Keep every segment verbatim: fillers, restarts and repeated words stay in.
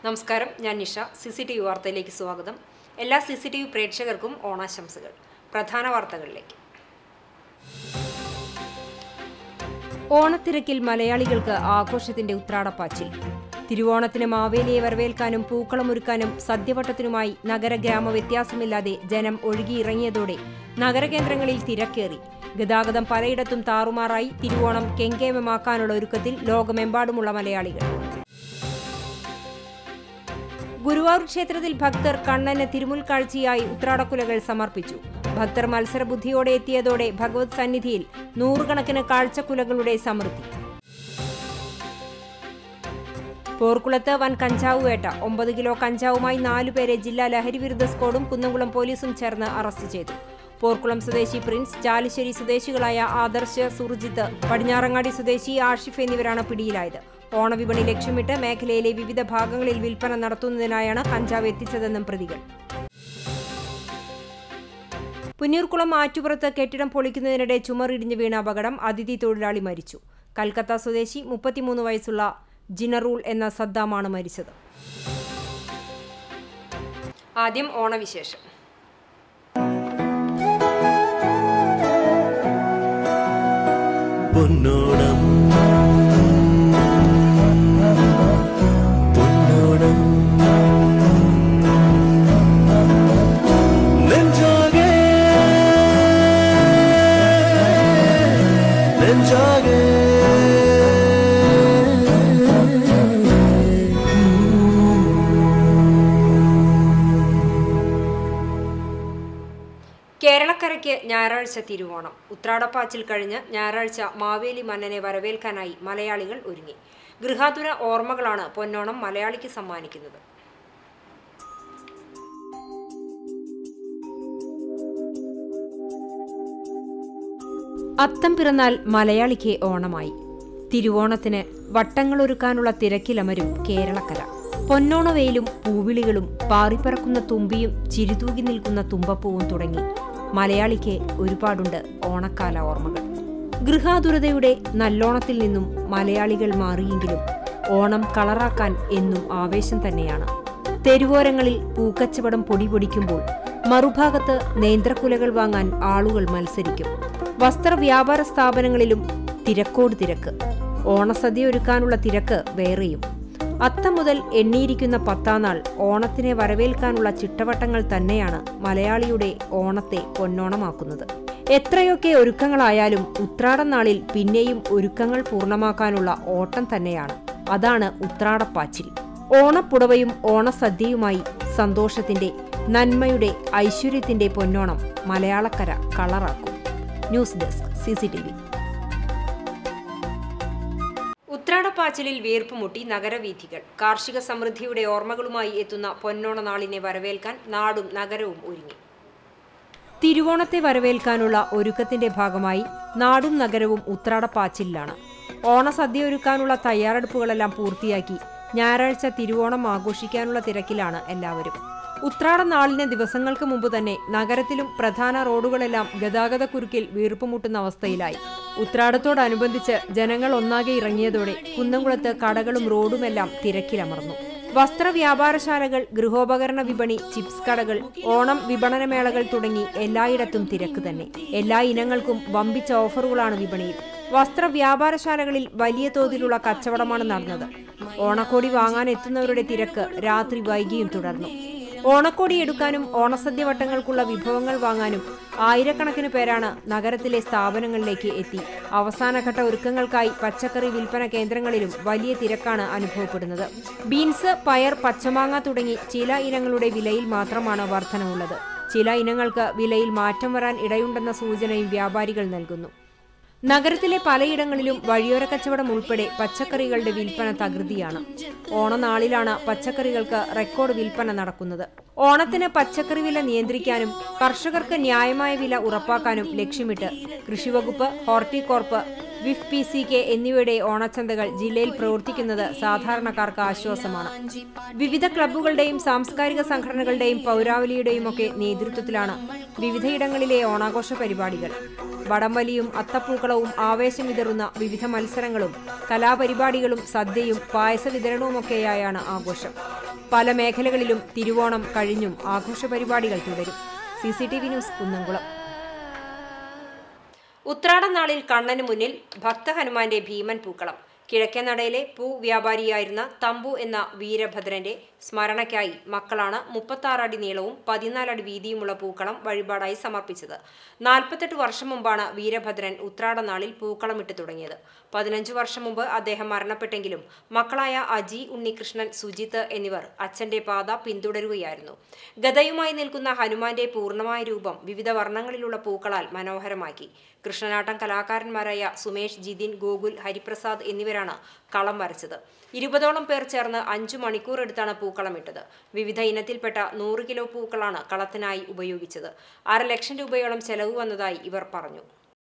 നമസ്കാരം, ഞാൻ Nisha. C C T V വാർത്തയിലേക്ക് സ്വാഗതം. എല്ലാ സി സി ടി വി പ്രേക്ഷകർക്കും ഓണാശംസകൾ. പ്രധാന വാർത്തകളിലേക്ക്. ഓണത്തിരക്കിൽ മലയാളികൾക്ക് ആഘോഷത്തിന്റെ ഉത്രാടപ്പാച്ചിൽ. തിരുവോണത്തിന് മാവേലിയെ വരവേൽക്കാനും പൂക്കളമൊരുക്കാനും സദ്യവട്ടത്തിനുമായി നഗര ഗ്രാമ വ്യത്യാസമില്ലാതെ ജനം ഒഴുകിയിറങ്ങിയതോടെ നഗരകേന്ദ്രങ്ങളിൽ തിരക്കേറി. ഗതാഗതം പലയിടത്തും താറുമാറായി. തിരുവോണം കെങ്കേമമാക്കാനുള്ള ഒരുക്കത്തിൽ ലോകമെമ്പാടുമുള്ള മലയാളികൾ. ഗുരുവായൂർ ക്ഷേത്രത്തിൽ ഭക്തർ കണ്ണന് തിരുമുൽക്കാഴ്ചയായി ഉത്രാടക്കുലകൾ സമർപ്പിച്ചു. ഭക്തർ മത്സരബുദ്ധിയോടെ എത്തിയതോടെ ഭഗവത് സന്നിധിയിൽ നൂറുകണക്കിന് കാഴ്ചക്കുലകളുടെ സമൃദ്ധി. പോർക്കുളത്ത് വൻ കഞ്ചാവ് വേട്ട. ഒമ്പത് കിലോ കഞ്ചാവുമായി നാലുപേരെ ജില്ലാ ലഹരിവിരുദ്ധ സ്ക്വാഡും കുന്നംകുളം പോലീസും ചേർന്ന് അറസ്റ്റ് ചെയ്തു. പോർക്കുളം സ്വദേശി പ്രിൻസ്, ചാലിശ്ശേരി സ്വദേശികളായ ആദർശ്, സുർജിത്ത്, പടിഞ്ഞാറങ്ങാടി സ്വദേശി ആഷിഫ് എന്നിവരാണ് പിടിയിലായത്. ഓണവിപണി ലക്ഷ്യമിട്ട് മേഖലയിലെ വിവിധ ഭാഗങ്ങളിൽ വിൽപ്പന നടത്തുന്നതിനായാണ് കഞ്ചാവ് എത്തിച്ചതെന്നും പ്രതികൾ. പുന്നൂർക്കുളം ആറ്റുപുറത്ത് കെട്ടിടം പൊളിക്കുന്നതിനിടെ ചുമറിടിഞ്ഞ് വീണ അപകടം. അതിഥി തൊഴിലാളി മരിച്ചു. കൽക്കത്ത സ്വദേശി മുപ്പത്തിമൂന്ന് വയസ്സുള്ള ജിനറൂൾ എന്ന സദ്ദാമാണ് മരിച്ചത്. ആദ്യം ഓണവിശേഷം. പൊന്നോണം പൊന്നോണം നെഞ്ചാകെ നെഞ്ചാകെ കേരളക്കരയ്ക്ക് ഞായറാഴ്ച തിരുവോണം. ഉത്രാടപ്പാച്ചിൽ കഴിഞ്ഞ് ഞായറാഴ്ച മാവേലി മന്നനെ വരവേൽക്കാനായി മലയാളികൾ ഒരുങ്ങി. ഗൃഹാതുര ഓർമ്മകളാണ് പൊന്നോണം മലയാളിക്ക് സമ്മാനിക്കുന്നത്. അത്തം പിറന്നാൽ മലയാളിക്ക് ഓണമായി. തിരുവോണത്തിന് വട്ടങ്ങളൊരുക്കാനുള്ള തിരക്കിലമരും കേരളക്കര. പൊന്നോണവെയിലും പൂവിളികളും പാറിപ്പറക്കുന്ന തുമ്പിയും ചിരിതൂകി നിൽക്കുന്ന തുമ്പപ്പൂവും തുടങ്ങി മലയാളിക്ക് ഒരുപാടുണ്ട് ഓണക്കാല ഓർമ്മകൾ. ഗൃഹാതുരതയുടെ നല്ലോണത്തിൽ നിന്നും മലയാളികൾ മാറിയെങ്കിലും ഓണം കളറാക്കാൻ എന്നും ആവേശം തന്നെയാണ്. തെരുവോരങ്ങളിൽ പൂക്കച്ചവടം പൊടിപൊടിക്കുമ്പോൾ മറുഭാഗത്ത് നേന്ത്രക്കുലകൾ വാങ്ങാൻ ആളുകൾ മത്സരിക്കും. വസ്ത്രവ്യാപാര സ്ഥാപനങ്ങളിലും തിരക്കോട് തിരക്ക്. ഓണസദ്യ ഒരുക്കാനുള്ള തിരക്ക് വേറെയും. അത്തം മുതൽ എണ്ണിയിരിക്കുന്ന പത്താനാൾ ഓണത്തിനെ വരവേൽക്കാനുള്ള ചിട്ടവട്ടങ്ങൾ തന്നെയാണ് മലയാളിയുടെ ഓണത്തെ പൊന്നോണമാക്കുന്നത്. എത്രയൊക്കെ ഒരുക്കങ്ങളായാലും ഉത്രാടം നാളിൽ പിന്നെയും ഒരുക്കങ്ങൾ പൂർണ്ണമാക്കാനുള്ള ഓട്ടം തന്നെയാണ്. അതാണ് ഉത്രാടപ്പാച്ചിൽ. ഓണപ്പുടവയും ഓണസദ്യയുമായി സന്തോഷത്തിന്റെ, നന്മയുടെ, ഐശ്വര്യത്തിന്റെ പൊന്നോണം മലയാളക്കര കളറാക്കും. News desk, C C T V. ഉത്രാടപ്പാച്ചിലിൽ വീർപ്പുമുട്ടി നഗരവീഥികൾ. കാർഷിക സമൃദ്ധിയുടെ ഓർമ്മകളുമായി എത്തുന്ന പൊന്നോണ നാളിനെ വരവേൽക്കാൻ നാടും നഗരവും ഒരുങ്ങി. തിരുവോണത്തെ വരവേൽക്കാനുള്ള ഒരുക്കത്തിന്റെ ഭാഗമായി നാടും നഗരവും ഉത്രാടപ്പാച്ചിലാണ്. ഓണസദ്യ ഒരുക്കാനുള്ള തയ്യാറെടുപ്പുകളെല്ലാം പൂർത്തിയാക്കി ഞായറാഴ്ച തിരുവോണം ആഘോഷിക്കാനുള്ള തിരക്കിലാണ് എല്ലാവരും. ഉത്രാട നാളിന് ദിവസങ്ങൾക്ക് മുമ്പ് തന്നെ നഗരത്തിലും പ്രധാന റോഡുകളെല്ലാം ഗതാഗതക്കുരുക്കിൽ വീർപ്പുമുട്ടുന്ന അവസ്ഥയിലായി. ഉത്രാടത്തോടനുബന്ധിച്ച് ജനങ്ങൾ ഒന്നാകെ ഇറങ്ങിയതോടെ കുന്നംകുളത്ത് കടകളും റോഡുമെല്ലാം തിരക്കിലമർന്നു. വസ്ത്രവ്യാപാരശാലകൾ, ഗൃഹോപകരണ വിപണി, ചിപ്സ് കടകൾ, ഓണം വിപണനമേളകൾ തുടങ്ങി എല്ലായിടത്തും തിരക്ക് തന്നെ. എല്ലാ ഇനങ്ങൾക്കും വമ്പിച്ച ഓഫറുകളാണ് വിപണിയിൽ. വസ്ത്രവ്യാപാരശാലകളിൽ വലിയ തോതിലുള്ള കച്ചവടമാണ് നടന്നത്. ഓണക്കോടി വാങ്ങാൻ എത്തുന്നവരുടെ തിരക്ക് രാത്രി വൈകിയും തുടർന്നു. ഓണക്കോടി എടുക്കാനും ഓണസദ്യ വട്ടങ്ങൾക്കുള്ള വിഭവങ്ങൾ വാങ്ങാനും ആയിരക്കണക്കിന് പേരാണ് നഗരത്തിലെ സ്ഥാപനങ്ങളിലേക്ക് എത്തി. അവസാനഘട്ട ഒരുക്കങ്ങൾക്കായി പച്ചക്കറി വിൽപ്പന കേന്ദ്രങ്ങളിലും വലിയ തിരക്കാണ് അനുഭവപ്പെടുന്നത്. ബീൻസ്, പയർ, പച്ചമാങ്ങ തുടങ്ങി ചില ഇനങ്ങളുടെ വിലയിൽ മാത്രമാണ് വർധനവുള്ളത്. ചില ഇനങ്ങൾക്ക് വിലയിൽ മാറ്റം വരാൻ ഇടയുണ്ടെന്ന സൂചനയും വ്യാപാരികൾ നൽകുന്നു. നഗരത്തിലെ പലയിടങ്ങളിലും വഴിയോര കച്ചവടം ഉൾപ്പെടെ പച്ചക്കറികളുടെ വിൽപ്പന തകൃതിയാണ്. ഓണനാളിലാണ് പച്ചക്കറികൾക്ക് റെക്കോർഡ് വിൽപ്പന നടക്കുന്നത്. ഓണത്തിന് പച്ചക്കറി വില നിയന്ത്രിക്കാനും കർഷകർക്ക് ന്യായമായ വില ഉറപ്പാക്കാനും ലക്ഷ്യമിട്ട് കൃഷിവകുപ്പ്, Horticorp, V F P C K എന്നിവയുടെ ഓണച്ചന്തകൾ ജില്ലയിൽ പ്രവർത്തിക്കുന്നത് സാധാരണക്കാർക്ക് ആശ്വാസമാണ്. വിവിധ ക്ലബ്ബുകളുടെയും സാംസ്കാരിക സംഘടനകളുടെയും പൗരാവലിയുടെയും ഒക്കെ നേതൃത്വത്തിലാണ് വിവിധയിടങ്ങളിലെ ഓണാഘോഷ പരിപാടികൾ. വടംവലിയും അത്തപ്പൂക്കളവും ആവേശം വിതറുന്ന വിവിധ മത്സരങ്ങളും കലാപരിപാടികളും സദ്യയും പായസ വിതരണവുമൊക്കെയായാണ് ആഘോഷം. പല മേഖലകളിലും തിരുവോണം കഴിഞ്ഞും ആഘോഷ പരിപാടികൾ തുടരും. C C T V news Kunnamkulam. ഉത്രാടനാളിൽ കണ്ണന് മുന്നിൽ ഭക്തഹനുമാന്റെ ഭീമൻ പൂക്കളം. കിഴക്കേനടയിലെ പൂ വ്യാപാരിയായിരുന്ന തമ്പു എന്ന വീരഭദ്രന്റെ സ്മരണയ്ക്കായി മക്കളാണ് മുപ്പത്താറ് അടി നീളവും പതിനാല് അടി വീതിയുമുള്ള പൂക്കളം വഴിപാടായി സമർപ്പിച്ചത്. നാൽപ്പത്തെട്ട് വർഷം മുമ്പാണ് വീരഭദ്രൻ ഉത്രാടനാളിൽ പൂക്കളമിട്ട് തുടങ്ങിയത്. പതിനഞ്ചു വർഷം മുമ്പ് അദ്ദേഹം മരണപ്പെട്ടെങ്കിലും മക്കളായ അജി, ഉണ്ണികൃഷ്ണൻ, സുജിത്ത് എന്നിവർ അച്ഛന്റെ പാത പിന്തുടരുകയായിരുന്നു. ഗദയുമായി നിൽക്കുന്ന ഹനുമാന്റെ പൂർണ്ണമായ രൂപം വിവിധ വർണ്ണങ്ങളിലുള്ള പൂക്കളാൽ മനോഹരമാക്കി. കൃഷ്ണനാട്ടം കലാകാരന്മാരായ സുമേഷ്, ജിതിൻ, ഗോകുൽ, ഹരിപ്രസാദ് എന്നിവരാണ് കളം വരച്ചത്. ഇരുപതോളം പേർ ചേർന്ന് അഞ്ചു മണിക്കൂർ എടുത്താണ് പൂക്കളമിട്ടത്. വിവിധ ഇനത്തിൽപ്പെട്ട നൂറ് കിലോ പൂക്കളാണ് കളത്തിനായി ഉപയോഗിച്ചത്. അര ലക്ഷം രൂപയോളം ചെലവ് വന്നതായി ഇവർ പറഞ്ഞു.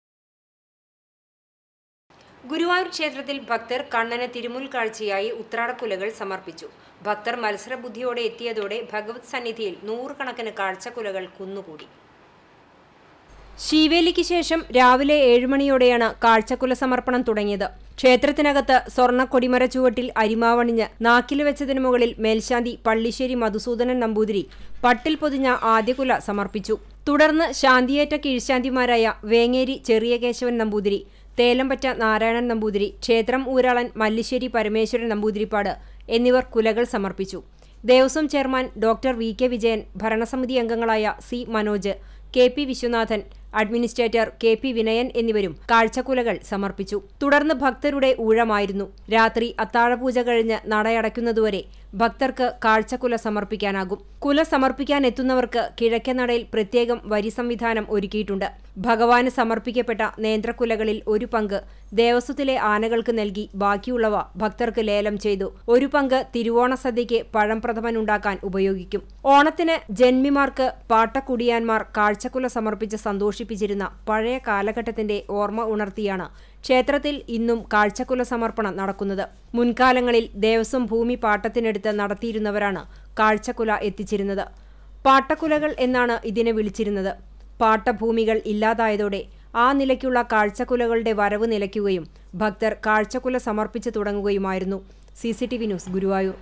ഗുരുവായൂർ ക്ഷേത്രത്തിൽ ഭക്തർ കണ്ണന് തിരുമുൽ കാഴ്ചയായി ഉത്രാടക്കുലകൾ സമർപ്പിച്ചു. ഭക്തർ മത്സരബുദ്ധിയോടെ എത്തിയതോടെ ഭഗവത് സന്നിധിയിൽ നൂറുകണക്കിന് കാഴ്ചക്കുലകൾ കുന്നുകൂടി. ശീവേലിക്ക് ശേഷം രാവിലെ ഏഴുമണിയോടെയാണ് കാഴ്ചക്കുല സമർപ്പണം തുടങ്ങിയത്. ക്ഷേത്രത്തിനകത്ത് സ്വർണ്ണ കൊടിമര ചുവട്ടിൽ അരിമാവണിഞ്ഞ് നാക്കിൽ വെച്ചതിനു മുകളിൽ മേൽശാന്തി പള്ളിശ്ശേരി മധുസൂദനൻ നമ്പൂതിരി പട്ടിൽ പൊതിഞ്ഞ ആദ്യകുല സമർപ്പിച്ചു. തുടർന്ന് ശാന്തിയേറ്റ കീഴ്ശാന്തിമാരായ വേങ്ങേരി ചെറിയ കേശവൻ നമ്പൂതിരി, തേലമ്പറ്റ നാരായണൻ നമ്പൂതിരി, ക്ഷേത്രം ഊരാളൻ മല്ലിശ്ശേരി പരമേശ്വരൻ നമ്പൂതിരിപ്പാട് എന്നിവർ കുലകൾ സമർപ്പിച്ചു. ദേവസ്വം chairman doctor V K Vijayan, ഭരണസമിതി അംഗങ്ങളായ C Manoj, K P Viswanathan, administrator K P Vinayan എന്നിവരും കാഴ്ചക്കുലകൾ സമർപ്പിച്ചു. തുടർന്ന് ഭക്തരുടെ ഊഴമായിരുന്നു. രാത്രി അത്താഴപൂജ കഴിഞ്ഞ് നടയടയ്ക്കുന്നതുവരെ ഭക്തർക്ക് കാഴ്ചക്കുല സമർപ്പിക്കാനാകും. കുല സമർപ്പിക്കാൻ എത്തുന്നവർക്ക് കിഴക്കേനടയിൽ പ്രത്യേകം വരി സംവിധാനം ഒരുക്കിയിട്ടുണ്ട്. ഭഗവാന് സമർപ്പിക്കപ്പെട്ട നേന്ത്രക്കുലകളിൽ ഒരു പങ്ക് ദേവസ്വത്തിലെ ആനകൾക്ക് നൽകി ബാക്കിയുള്ളവ ഭക്തർക്ക് ലേലം ചെയ്തു. ഒരു പങ്ക് തിരുവോണ സദ്യയ്ക്ക് പഴംപ്രഥമൻ ഉണ്ടാക്കാൻ ഉപയോഗിക്കും. ഓണത്തിന് ജന്മിമാർക്ക് പാട്ടക്കുടിയാന്മാർ കാഴ്ചക്കുല സമർപ്പിച്ച് സന്തോഷിപ്പിച്ചിരുന്ന പഴയ കാലഘട്ടത്തിന്റെ ഓർമ്മ ഉണർത്തിയാണ് ക്ഷേത്രത്തിൽ ഇന്നും കാഴ്ചക്കുല സമർപ്പണം നടക്കുന്നത്. മുൻകാലങ്ങളിൽ ദേവസ്വം ഭൂമി പാട്ടത്തിനെടുത്ത് നടത്തിയിരുന്നവരാണ് കാഴ്ചക്കുല എത്തിച്ചിരുന്നത്. പാട്ടക്കുലകൾ എന്നാണ് ഇതിനെ വിളിച്ചിരുന്നത്. പാട്ടഭൂമികൾ ഇല്ലാതായതോടെ ആ നിലയ്ക്കുള്ള കാഴ്ചക്കുലകളുടെ വരവ് നിലയ്ക്കുകയും ഭക്തർ കാഴ്ചക്കുല സമർപ്പിച്ചു തുടങ്ങുകയുമായിരുന്നു. C C T V news, Guruvayur.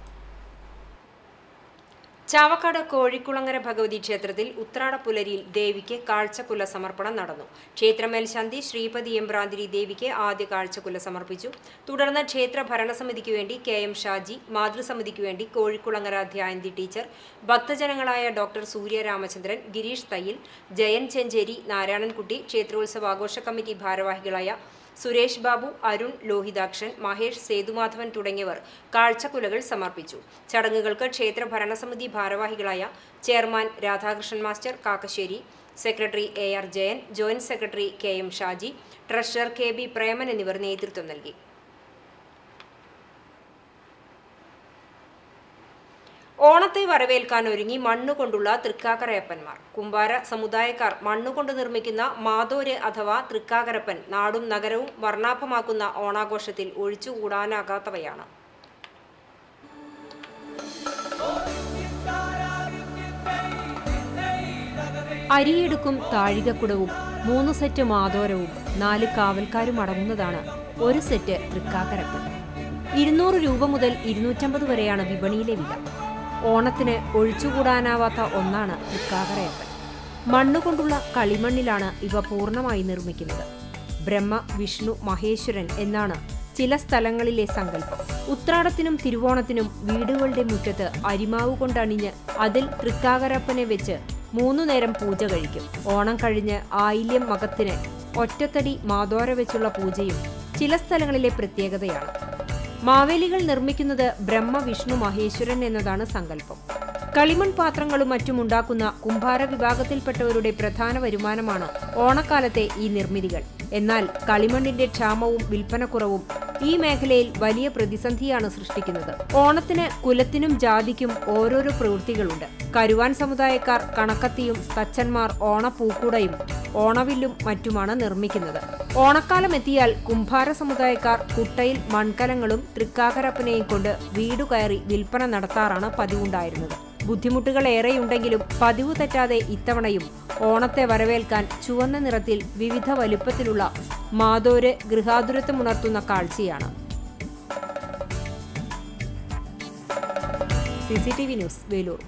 Chavakkad Kozhikkulangara Bhagavathi ക്ഷേത്രത്തിൽ ഉത്രാട പുലരിയിൽ ദേവിക്ക് കാഴ്ചക്കുല സമർപ്പണം നടന്നു. ക്ഷേത്രമേൽശാന്തി ശ്രീപതി എംബ്രാന്തിരി ദേവിക്ക് ആദ്യ കാഴ്ചക്കുല സമർപ്പിച്ചു. തുടർന്ന് ക്ഷേത്ര ഭരണസമിതിക്ക് വേണ്ടി കെ എം ഷാജി, മാതൃസമിതിക്ക് വേണ്ടി കോഴിക്കുളങ്ങര ധ്യായന്തി ടീച്ചർ, ഭക്തജനങ്ങളായ ഡോക്ടർ സൂര്യ രാമചന്ദ്രൻ, ഗിരീഷ് തയ്യിൽ, ജയൻ ചെഞ്ചേരി, നാരായണൻകുട്ടി, ക്ഷേത്രോത്സവാഘോഷ കമ്മിറ്റി ഭാരവാഹികളായ സുരേഷ് ബാബു, അരുൺ ലോഹിതാക്ഷൻ, മഹേഷ് സേതുമാധവൻ തുടങ്ങിയവർ കാഴ്ചക്കുലകൾ സമർപ്പിച്ചു. ചടങ്ങുകൾക്ക് ക്ഷേത്ര ഭരണസമിതി ഭാരവാഹികളായ chairman Radhakrishnan master Kakkassery, secretary A R Jayan, joint secretary K M Shaji, treasurer K B Preman എന്നിവർ നേതൃത്വം നൽകി. ഓണത്തെ വരവേൽക്കാൻ ഒരുങ്ങി മണ്ണുകൊണ്ടുള്ള തൃക്കാക്കരയപ്പന്മാർ. കുമ്പാര സമുദായക്കാർ മണ്ണുകൊണ്ട് നിർമ്മിക്കുന്ന മാതോര് അഥവാ തൃക്കാക്കരപ്പൻ നാടും നഗരവും വർണ്ണാഭമാക്കുന്ന ഓണാഘോഷത്തിൽ ഒഴിച്ചുകൂടാനാകാത്തവയാണ്. അരിയെടുക്കും താഴികക്കുടവും മൂന്ന് സെറ്റ് മാതോരവും നാല് കാവൽക്കാരും അടങ്ങുന്നതാണ് ഒരു സെറ്റ് തൃക്കാക്കരപ്പൻ. ഇരുന്നൂറ് രൂപ മുതൽ ഇരുന്നൂറ്റമ്പത് വരെയാണ് വിപണിയിലെ വില. ഓണത്തിന് ഒഴിച്ചുകൂടാനാവാത്ത ഒന്നാണ് തൃക്കാക്കരയപ്പൻ. മണ്ണുകൊണ്ടുള്ള കളിമണ്ണിലാണ് ഇവ പൂർണ്ണമായി നിർമ്മിക്കുന്നത്. ബ്രഹ്മ, വിഷ്ണു, മഹേശ്വരൻ എന്നാണ് ചില സ്ഥലങ്ങളിലെ സങ്കല്പം. ഉത്രാടത്തിനും തിരുവോണത്തിനും വീടുകളുടെ മുറ്റത്ത് അരിമാവ് കൊണ്ടണിഞ്ഞ് അതിൽ തൃക്കാക്കരപ്പനെ വെച്ച് മൂന്നു നേരം പൂജ കഴിക്കും. ഓണം കഴിഞ്ഞ് ആയില്യം മകത്തിന് ഒറ്റത്തടി മാതോര വെച്ചുള്ള പൂജയും ചില സ്ഥലങ്ങളിലെ പ്രത്യേകതയാണ്. മാവേലികൾ നിർമ്മിക്കുന്നത് ബ്രഹ്മ, വിഷ്ണു, മഹേശ്വരൻ എന്നതാണ് സങ്കല്പം. കളിമൺ പാത്രങ്ങളും മറ്റുമുണ്ടാക്കുന്ന കുംഭാര വിഭാഗത്തിൽപ്പെട്ടവരുടെ പ്രധാന വരുമാനമാണ് ഓണക്കാലത്തെ ഈ നിർമ്മിതികൾ. എന്നാൽ കളിമണ്ണിന്റെ ക്ഷാമവും വിൽപ്പനക്കുറവും ഈ മേഖലയിൽ വലിയ പ്രതിസന്ധിയാണ് സൃഷ്ടിക്കുന്നത്. ഓണത്തിന് കുലത്തിനും ജാതിക്കും ഓരോരോ പ്രവൃത്തികളുണ്ട്. കരുവാൻ സമുദായക്കാർ കണക്കത്തിയും തച്ചന്മാർ ഓണപ്പൂക്കുടയും ഓണവില്ലും മറ്റുമാണ് നിർമ്മിക്കുന്നത്. ഓണക്കാലം എത്തിയാൽ കുംഭാര സമുദായക്കാർ കുട്ടയിൽ മൺകലങ്ങളും തൃക്കാക്കരപ്പനെയും കൊണ്ട് വീടു കയറി വിൽപ്പന നടത്താറാണ് പതിവുണ്ടായിരുന്നത്. ബുദ്ധിമുട്ടുകൾ ഏറെയുണ്ടെങ്കിലും പതിവ് തെറ്റാതെ ഇത്തവണയും ഓണത്തെ വരവേൽക്കാൻ ചുവന്ന നിറത്തിൽ വിവിധ വലുപ്പത്തിലുള്ള മാതോര് ഗൃഹാതുരത്വമുണർത്തുന്ന കാഴ്ചയാണ്. C C T V news, Veloor.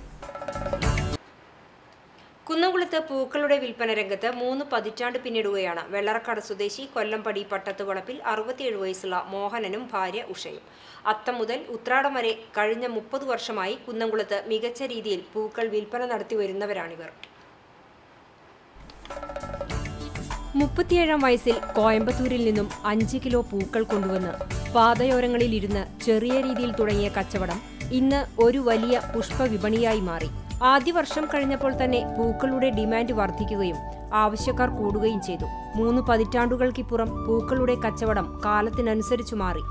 കുന്നംകുളത്ത് പൂക്കളുടെ വിൽപ്പന രംഗത്ത് മൂന്ന് പതിറ്റാണ്ട് പിന്നിടുകയാണ് വെള്ളറക്കാട് സ്വദേശി കൊല്ലംപടി പട്ടത്തുവളപ്പിൽ അറുപത്തിയേഴ് വയസ്സുള്ള മോഹനനും ഭാര്യ ഉഷയും. അത്തം മുതൽ ഉത്രാടം വരെ കഴിഞ്ഞ മുപ്പത് വർഷമായി കുന്നംകുളത്ത് മികച്ച രീതിയിൽ പൂക്കൾ വിൽപ്പന നടത്തി വരുന്നവരാണിവർ. മുപ്പത്തിയേഴാം വയസ്സിൽ കോയമ്പത്തൂരിൽ നിന്നും അഞ്ച് കിലോ പൂക്കൾ കൊണ്ടുവന്ന് പാതയോരങ്ങളിലിരുന്ന് ചെറിയ രീതിയിൽ തുടങ്ങിയ കച്ചവടം ഇന്ന് ഒരു വലിയ പുഷ്പവിപണിയായി മാറി. ആദ്യ വർഷം കഴിഞ്ഞപ്പോൾ തന്നെ പൂക്കളുടെ ഡിമാൻഡ് വർദ്ധിക്കുകയും ആവശ്യക്കാർ കൂടുകയും ചെയ്തു. മൂന്ന് പതിറ്റാണ്ടുകൾക്കിപ്പുറം പൂക്കളുടെ കച്ചവടം കാലത്തിനനുസരിച്ചു മാറി.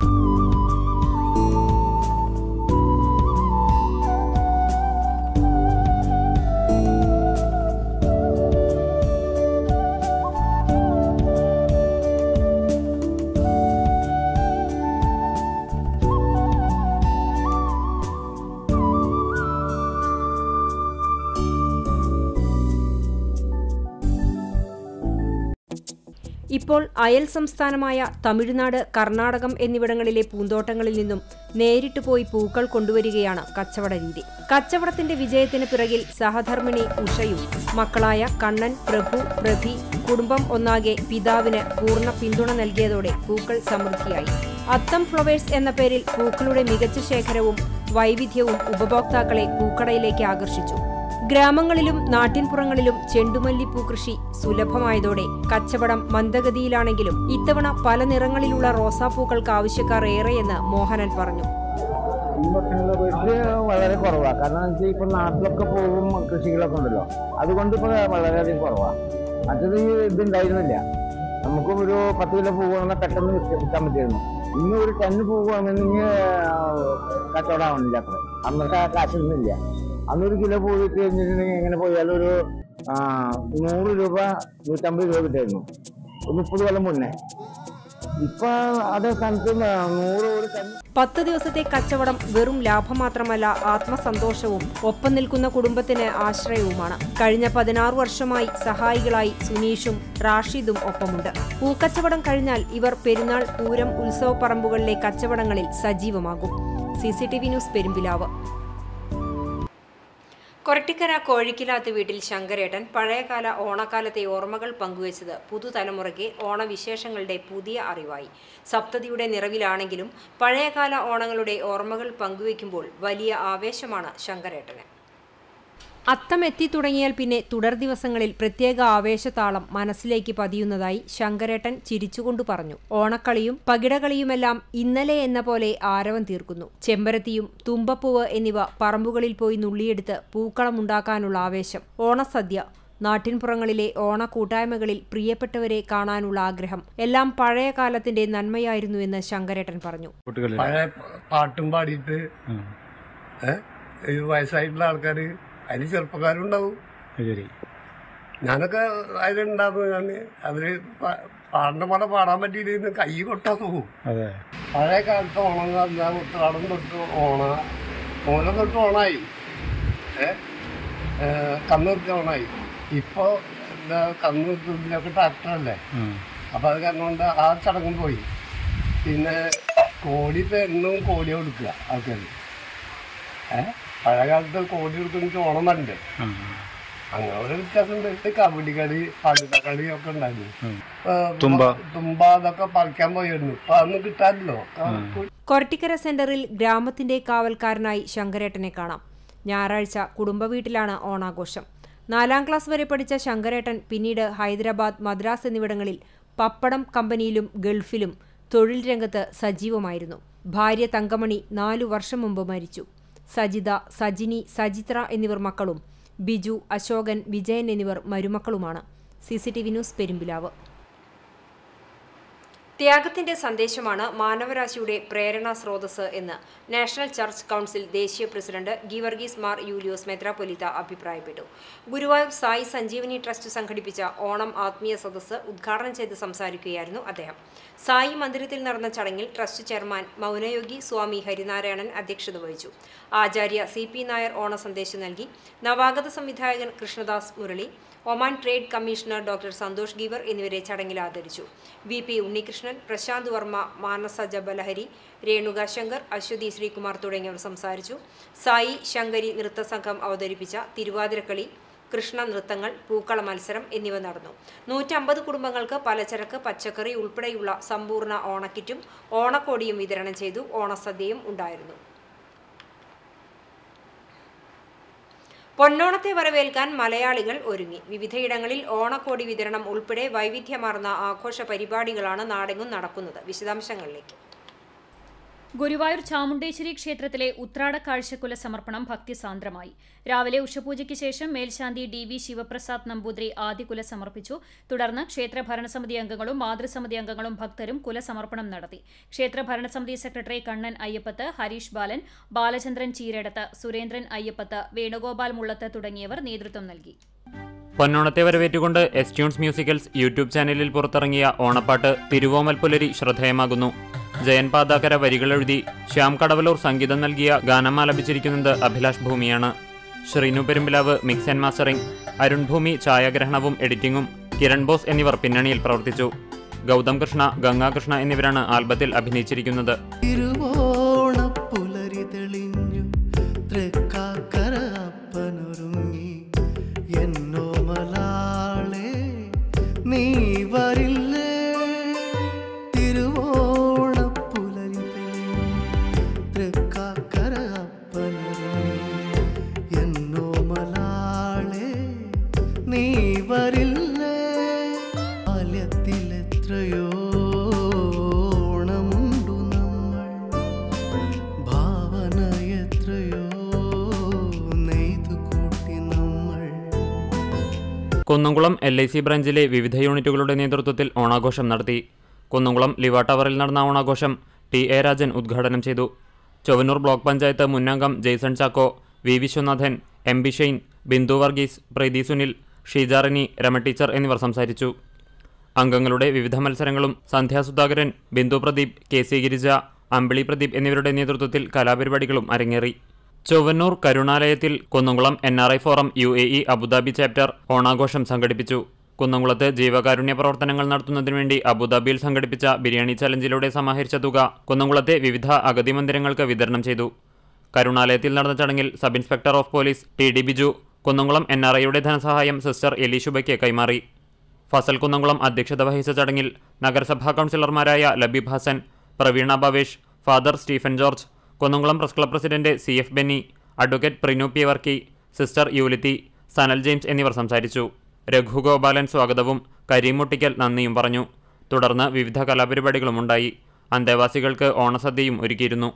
ഇപ്പോൾ അയൽ സംസ്ഥാനമായ തമിഴ്നാട്, കർണാടകം എന്നിവിടങ്ങളിലെ പൂന്തോട്ടങ്ങളിൽ നിന്നും നേരിട്ട് പോയി പൂക്കൾ കൊണ്ടുവരികയാണ് കച്ചവട രീതി. കച്ചവടത്തിന്റെ വിജയത്തിന് പിറകിൽ സഹധർമ്മിണി ഉഷയും മക്കളായ കണ്ണൻ, പ്രഭു, പ്രഭി കുടുംബം ഒന്നാകെ പിതാവിന് പൂർണ്ണ പിന്തുണ നൽകിയതോടെ പൂക്കൾ സമൃദ്ധിയായി. അത്തം ഫ്ലവേഴ്സ് എന്ന പേരിൽ പൂക്കളുടെ മികച്ച ശേഖരവും വൈവിധ്യവും ഉപഭോക്താക്കളെ പൂക്കടയിലേക്ക് ആകർഷിച്ചു. ഗ്രാമങ്ങളിലും നാട്ടിൻപുറങ്ങളിലും ചെണ്ടുമല്ലിപ്പൂ കൃഷി സുലഭമായതോടെ കച്ചവടം മന്ദഗതിയിലാണെങ്കിലും ഇത്തവണ പല നിറങ്ങളിലുള്ള റോസാപ്പൂക്കൾക്ക് ആവശ്യക്കാർ ഏറെയെന്ന് മോഹനൻ പറഞ്ഞു. വളരെ കുറവാണ്. കാരണം ഇപ്പൊ നാട്ടിലൊക്കെ പൂവും കൃഷികളൊക്കെ ഉണ്ടല്ലോ, അതുകൊണ്ട് ഇപ്പൊ വളരെയധികം കുറവാണ്. മറ്റത് ഇതുണ്ടായിരുന്നില്ല. നമുക്കും ഒരു പത്ത് കിലോ പൂ വേണമെന്നാൽ പെട്ടെന്ന് വിൽക്കാൻ പറ്റിയിരുന്നു. ഇന്ന് ഒരു ടെന്ന് പൂ വേണമെങ്കിൽ കച്ചവടം ആവണില്ല. അത്ര അന്നത്തെ കാശൊന്നുമില്ല. അന്നൊരു കിലോ പൂ വിറ്റ് കഴിഞ്ഞിട്ടുണ്ടെങ്കിൽ എങ്ങനെ പോയാലും ഒരു നൂറ് രൂപ നൂറ്റമ്പത് രൂപ കിട്ടായിരുന്നു ഒരു മുപ്പത് കൊല്ലം മുന്നേ. ഇപ്പൊ അതേ സ്ഥാനത്ത് നൂറ് ഒരു പത്ത് ദിവസത്തെ കച്ചവടം വെറും ലാഭം മാത്രമല്ല, ആത്മസന്തോഷവും ഒപ്പം നിൽക്കുന്ന കുടുംബത്തിന് ആശ്രയവുമാണ്. കഴിഞ്ഞ പതിനാറ് വർഷമായി സഹായികളായി സുനീഷും റാഷിദും ഒപ്പമുണ്ട്. പൂക്കച്ചവടം കഴിഞ്ഞാൽ ഇവർ പെരുന്നാൾ, പൂരം, ഉത്സവ പറമ്പുകളിലെ കച്ചവടങ്ങളിൽ സജീവമാകും. C C T V news, Perumpilavu. Korattikkara Kozhikkilath വീട്ടിൽ ശങ്കരേട്ടൻ പഴയകാല ഓണക്കാലത്തെ ഓർമ്മകൾ പങ്കുവച്ചത് പുതുതലമുറയ്ക്ക് ഓണവിശേഷങ്ങളുടെ പുതിയ അറിവായി. സപ്തതിയുടെ നിറവിലാണെങ്കിലും പഴയകാല ഓണങ്ങളുടെ ഓർമ്മകൾ പങ്കുവയ്ക്കുമ്പോൾ വലിയ ആവേശമാണ് ശങ്കരേട്ടന്. അത്തം എത്തി തുടങ്ങിയാൽ പിന്നെ തുടർ ദിവസങ്ങളിൽ പ്രത്യേക ആവേശതാളം മനസ്സിലേക്ക് പതിയുന്നതായി ശങ്കരേട്ടൻ ചിരിച്ചുകൊണ്ടു പറഞ്ഞു. ഓണക്കളിയും പകിടകളിയുമെല്ലാം ഇന്നലെ എന്ന പോലെ ആരവം തീർക്കുന്നു. ചെമ്പരത്തിയും തുമ്പപ്പൂവ് എന്നിവ പറമ്പുകളിൽ പോയി നുള്ളിയെടുത്ത് പൂക്കളമുണ്ടാക്കാനുള്ള ആവേശം, ഓണസദ്യ, നാട്ടിൻപുറങ്ങളിലെ ഓണ കൂട്ടായ്മകളിൽ പ്രിയപ്പെട്ടവരെ കാണാനുള്ള ആഗ്രഹം എല്ലാം പഴയ കാലത്തിന്റെ നന്മയായിരുന്നുവെന്ന് ശങ്കരേട്ടൻ പറഞ്ഞു. പഴയ പാട്ടും പാടിയിട്ട് വയസ്സായിട്ടുള്ള ആൾക്കാർ അതിന് ചെറുപ്പക്കാരുണ്ടാവും. ഞാനൊക്കെ അതിലുണ്ടാകുന്നു. ഞാൻ അവര് പാടിന്റെ പാടെ പാടാൻ പറ്റിയില്ല, കൈ കൊട്ടാ പോകും. പഴയ കാലത്ത് ഓണം പറഞ്ഞാൽ ഉത്രാടം തൊട്ട് ഓണ ഓണം തൊട്ട് ഓണായി, കന്നുകുത്തി ഓണായി. ഇപ്പൊ എന്താ കന്നുകുത്തിലൊക്കെ ട്രാക്ടറല്ലേ, അപ്പൊ അത് കാരണം കൊണ്ട് ആ ചടങ്ങും പോയി. പിന്നെ കോടി പെണ്ണും കോടിയെ കൊടുക്കുക ആൾക്കാർ. ഏഹ് പഴയ കാലത്ത് കോടി കൊടുക്കുന്ന ഓണം വരണ്ടേ, അങ്ങനെ ഒരു വ്യത്യാസമുണ്ട്. കബഡി കളി, പടുത കളി ഒക്കെ ഉണ്ടായിരുന്നു. തുമ്പ അതൊക്കെ പറിക്കാൻ പോയിരുന്നു. ഇപ്പൊ അതൊന്നും കിട്ടാറില്ലോ. കൊരട്ടിക്കര സെന്ററിൽ ഗ്രാമത്തിന്റെ കാവൽക്കാരനായി ശങ്കരേട്ടനെ കാണാം. ഞായറാഴ്ച കുടുംബ വീട്ടിലാണ് ഓണാഘോഷം. നാലാം ക്ലാസ് വരെ പഠിച്ച ശങ്കരേട്ടൻ പിന്നീട് ഹൈദരാബാദ്, മദ്രാസ് എന്നിവിടങ്ങളിൽ പപ്പടം കമ്പനിയിലും ഗൾഫിലും തൊഴിൽ രംഗത്ത് സജീവമായിരുന്നു. ഭാര്യ തങ്കമണി നാലു വർഷം മുമ്പ് മരിച്ചു. സജിത, സജിനി, സജിത്ര എന്നിവർ മക്കളും ബിജു, അശോകൻ, വിജയൻ എന്നിവർ മരുമക്കളുമാണ്. C C T V news, Perumpilavu. ത്യാഗത്തിന്റെ സന്ദേശമാണ് മാനവരാശിയുടെ പ്രേരണാ സ്രോതസ് എന്ന് നാഷണൽ ചർച്ച് കൗൺസിൽ ദേശീയ പ്രസിഡന്റ് ഗീവർഗീസ് മാർ യൂലിയോസ് മെത്രാപ്പൊലീത്ത അഭിപ്രായപ്പെട്ടു. ഗുരുവായൂർ സായി സഞ്ജീവനി ട്രസ്റ്റ് സംഘടിപ്പിച്ച ഓണം ആത്മീയ സദസ്സ് ഉദ്ഘാടനം ചെയ്ത് സംസാരിക്കുകയായിരുന്നു അദ്ദേഹം. സായി മന്ദിരത്തിൽ നടന്ന ചടങ്ങിൽ ട്രസ്റ്റ് ചെയർമാൻ മൗനയോഗി സ്വാമി ഹരിനാരായണൻ അധ്യക്ഷത വഹിച്ചു. ആചാര്യ സി പി നായർ ഓണ സന്ദേശം നൽകി. നവാഗത സംവിധായകൻ Krishnadas Murali, Oman trade commissioner doctor Santhosh Geevar എന്നിവരെ ചടങ്ങിൽ ആദരിച്ചു. വി പി ഉണ്ണികൃഷ്ണൻ, പ്രശാന്ത് വർമ്മ, മാനസ ജബലഹരി, രേണുക ശങ്കർ, അശ്വതി ശ്രീകുമാർ തുടങ്ങിയവർ സംസാരിച്ചു. സായി ശങ്കരി നൃത്തസംഘം അവതരിപ്പിച്ച തിരുവാതിരക്കളി, കൃഷ്ണ നൃത്തങ്ങൾ, പൂക്കള മത്സരം എന്നിവ നടന്നു. നൂറ്റമ്പത് കുടുംബങ്ങൾക്ക് പലചരക്ക്, പച്ചക്കറി ഉൾപ്പെടെയുള്ള സമ്പൂർണ്ണ ഓണക്കിറ്റും ഓണക്കോടിയും വിതരണം ചെയ്തു. ഓണസദ്യയും ഉണ്ടായിരുന്നു. പൊന്നോണത്തെ വരവേൽക്കാൻ മലയാളികൾ ഒരുങ്ങി. വിവിധയിടങ്ങളിൽ ഓണക്കോടി വിതരണം ഉൾപ്പെടെ വൈവിധ്യമാർന്ന ആഘോഷ പരിപാടികളാണ് നാടെങ്ങും നടക്കുന്നത്. വിശദാംശങ്ങളിലേക്ക്. ഗുരുവായൂർ ചാമുണ്ടേശ്വരി ക്ഷേത്രത്തിലെ ഉത്രാട കാഴ്ചക്കുല സമർപ്പണം ഭക്തിസാന്ദ്രമായി. രാവിലെ ഉഷപൂജയ്ക്ക് ശേഷം മേൽശാന്തി ഡി വി ശിവപ്രസാദ് നമ്പൂതിരി ആദ്യകുല സമർപ്പിച്ചു. തുടർന്ന് ക്ഷേത്ര ഭരണസമിതി അംഗങ്ങളും മാതൃസമിതി അംഗങ്ങളും ഭക്തരും കുലസമർപ്പണം നടത്തി. ക്ഷേത്ര ഭരണസമിതി സെക്രട്ടറി കണ്ണൻ അയ്യപ്പത്ത്, ഹരീഷ് ബാലൻ, ബാലചന്ദ്രൻ ചീരടത്ത്, സുരേന്ദ്രൻ അയ്യപ്പത്ത്, വേണുഗോപാൽ മുള്ളത്ത് തുടങ്ങിയവർ നേതൃത്വം നൽകി. പൊന്നോണത്തെ വരവേറ്റുകൊണ്ട് എസ് ട്യൂൺസ് മ്യൂസിക്കൽസ് യൂട്യൂബ് ചാനലിൽ പുറത്തിറങ്ങിയ ഓണപ്പാട്ട് തിരുവോമൽ പുലരി ശ്രദ്ധേയമാകുന്നു. ജയൻ പാതാക്കര വരികളെഴുതി ശ്യാം കടവലൂർ സംഗീതം നൽകിയ ഗാനം ആലപിച്ചിരിക്കുന്നത് അഭിലാഷ് ഭൂമിയാണ്. Sreenu Perumpilavu mix and mastering, Arun Bhoomi ഛായാഗ്രഹണവും എഡിറ്റിംഗും, കിരൺ ബോസ് എന്നിവർ പിന്നണിയിൽ പ്രവർത്തിച്ചു. ഗൗതം കൃഷ്ണ, ഗംഗാകൃഷ്ണ എന്നിവരാണ് ആൽബത്തിൽ അഭിനയിച്ചിരിക്കുന്നത്. കുന്നംകുളം എൽ ഐ സി ബ്രാഞ്ചിലെ വിവിധ യൂണിറ്റുകളുടെ നേതൃത്വത്തിൽ ഓണാഘോഷം നടത്തി. കുന്നംകുളം ലിവ ടവറിൽ നടന്ന ഓണാഘോഷം ടി എ രാജൻ ഉദ്ഘാടനം ചെയ്തു. ചൊവ്വന്നൂർ ബ്ലോക്ക് പഞ്ചായത്ത് മുന്നംഗം Jaison Chacko, V Viswanathan, M B Shane, Bindu Varghese, Preethi Sunil, Sheejarini, Rama teacher എന്നിവർ സംസാരിച്ചു. അംഗങ്ങളുടെ വിവിധ മത്സരങ്ങളും സന്ധ്യ സുധാകരൻ, ബിന്ദു പ്രദീപ്, കെ സി ഗിരിജ, അമ്പിളി പ്രദീപ് എന്നിവരുടെ നേതൃത്വത്തിൽ കലാപരിപാടികളും അരങ്ങേറി. ചൊവ്വന്നൂർ കരുണാലയത്തിൽ Kunnamkulam N R I forum U A E Abu Dhabi chapter ഓണാഘോഷം സംഘടിപ്പിച്ചു. കുന്നംകുളത്ത് ജീവകാരുണ്യ പ്രവർത്തനങ്ങൾ നടത്തുന്നതിനുവേണ്ടി അബുദാബിയിൽ സംഘടിപ്പിച്ച ബിരിയാണി ചലഞ്ചിലൂടെ സമാഹരിച്ച തുക കുന്നംകുളത്തെ വിവിധ അഗതി മന്ദിരങ്ങൾക്ക് വിതരണം ചെയ്തു. കരുണാലയത്തിൽ നടന്ന ചടങ്ങിൽ sub inspector of police T D Biju Kunnamkulam N R ഐയുടെ ധനസഹായം സിസ്റ്റർ എലീഷുബയ്ക്ക് കൈമാറി. ഫസൽ കുന്നംകുളം അധ്യക്ഷത വഹിച്ച ചടങ്ങിൽ നഗരസഭാ കൗൺസിലർമാരായ Labeeb Hassan, Praveena Bhavesh, father Stephen George, Kunnamkulam press club president C F Benny, advocate Prinu P Varkey, sister Yulithi, Sanal James എന്നിവർ സംസാരിച്ചു. രഘുഗോപാലൻ സ്വാഗതവും കരീം മുട്ടിക്കൽ നന്ദിയും പറഞ്ഞു. തുടർന്ന് വിവിധ കലാപരിപാടികളുമുണ്ടായി. അന്തേവാസികൾക്ക് ഓണസദ്യയും ഒരുക്കിയിരുന്നു.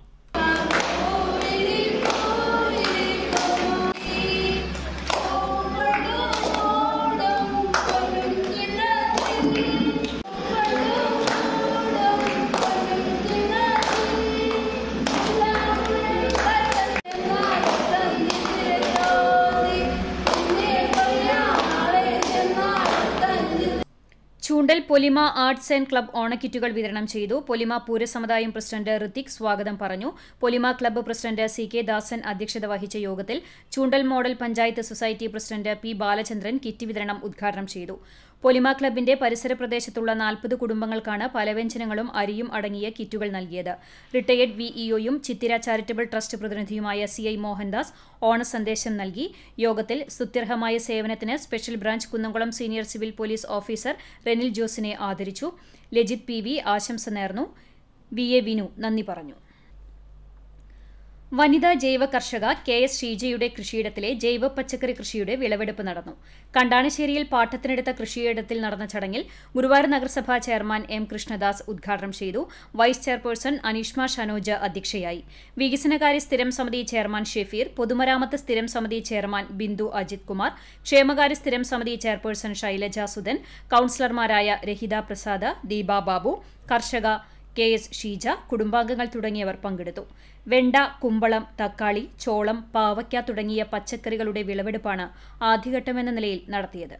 Choondal Polima arts and club ഓണക്കിറ്റുകൾ വിതരണം ചെയ്തു. പൊലിമ പൂരസമുദായം പ്രസിഡന്റ് ഋതിക് സ്വാഗതം പറഞ്ഞു. Polima club president C K Dasan അധ്യക്ഷത വഹിച്ച യോഗത്തിൽ Choondal model panchayat society president P Balachandran kit വിതരണം ഉദ്ഘാടനം ചെയ്തു. പൊലിമ ക്ലബിന്റെ പരിസര പ്രദേശത്തുള്ള നാൽപ്പത് കുടുംബങ്ങൾക്കാണ് പലവ്യഞ്ജനങ്ങളും അരിയും അടങ്ങിയ കിറ്റുകൾ നൽകിയത്. റിട്ടയേർഡ് വിഇഒയും ചിത്തിര ചാരിറ്റബിൾ ട്രസ്റ്റ് പ്രതിനിധിയുമായ സി ഐ മോഹൻദാസ് ഓണസന്ദേശം നൽകി. യോഗത്തിൽ സ്തുത്യർഹമായ സേവനത്തിന് special branch Kunnamkulam senior civil police officer Renil ജോസിനെ ആദരിച്ചു. ലജിത് പി വി ആശംസ നേർന്നു. വി എ വിനു നന്ദി പറഞ്ഞു. വനിതാ ജൈവ കർഷക കെ എസ് ഷീജയുടെ കൃഷിയിടത്തിലെ ജൈവ പച്ചക്കറി കൃഷിയുടെ വിളവെടുപ്പ് നടന്നു. കണ്ടാണശ്ശേരിയിൽ പാട്ടത്തിനെടുത്ത കൃഷിയിടത്തിൽ നടന്ന ചടങ്ങിൽ ഗുരുവായൂർ നഗരസഭാ ചെയർമാൻ എം കൃഷ്ണദാസ് ഉദ്ഘാടനം ചെയ്തു. വൈസ് ചെയർപേഴ്സൺ അനീഷ്മ ഷനോജ് അധ്യക്ഷയായി. വികസനകാര്യ സ്ഥിരം സമിതി ചെയർമാൻ ഷെഫീർ, പൊതുമരാമത്ത് സ്ഥിരം സമിതി ചെയർമാൻ ബിന്ദു അജിത് കുമാർ, ക്ഷേമകാര്യ സ്ഥിരം സമിതി ചെയർപേഴ്സൺ ശൈലജ സുധൻ, കൌൺസിലർമാരായ രഹിത പ്രസാദ്, ദീപ ബാബു, കർഷക കെ എസ് ഷീജ, കുടുംബാംഗങ്ങൾ തുടങ്ങിയവർ പങ്കെടുത്തു. വെണ്ട, കുമ്പളം, തക്കാളി, ചോളം, പാവയ്ക്ക തുടങ്ങിയ പച്ചക്കറികളുടെ വിളവെടുപ്പാണ് ആദ്യഘട്ടമെന്ന നിലയിൽ നടത്തിയത്.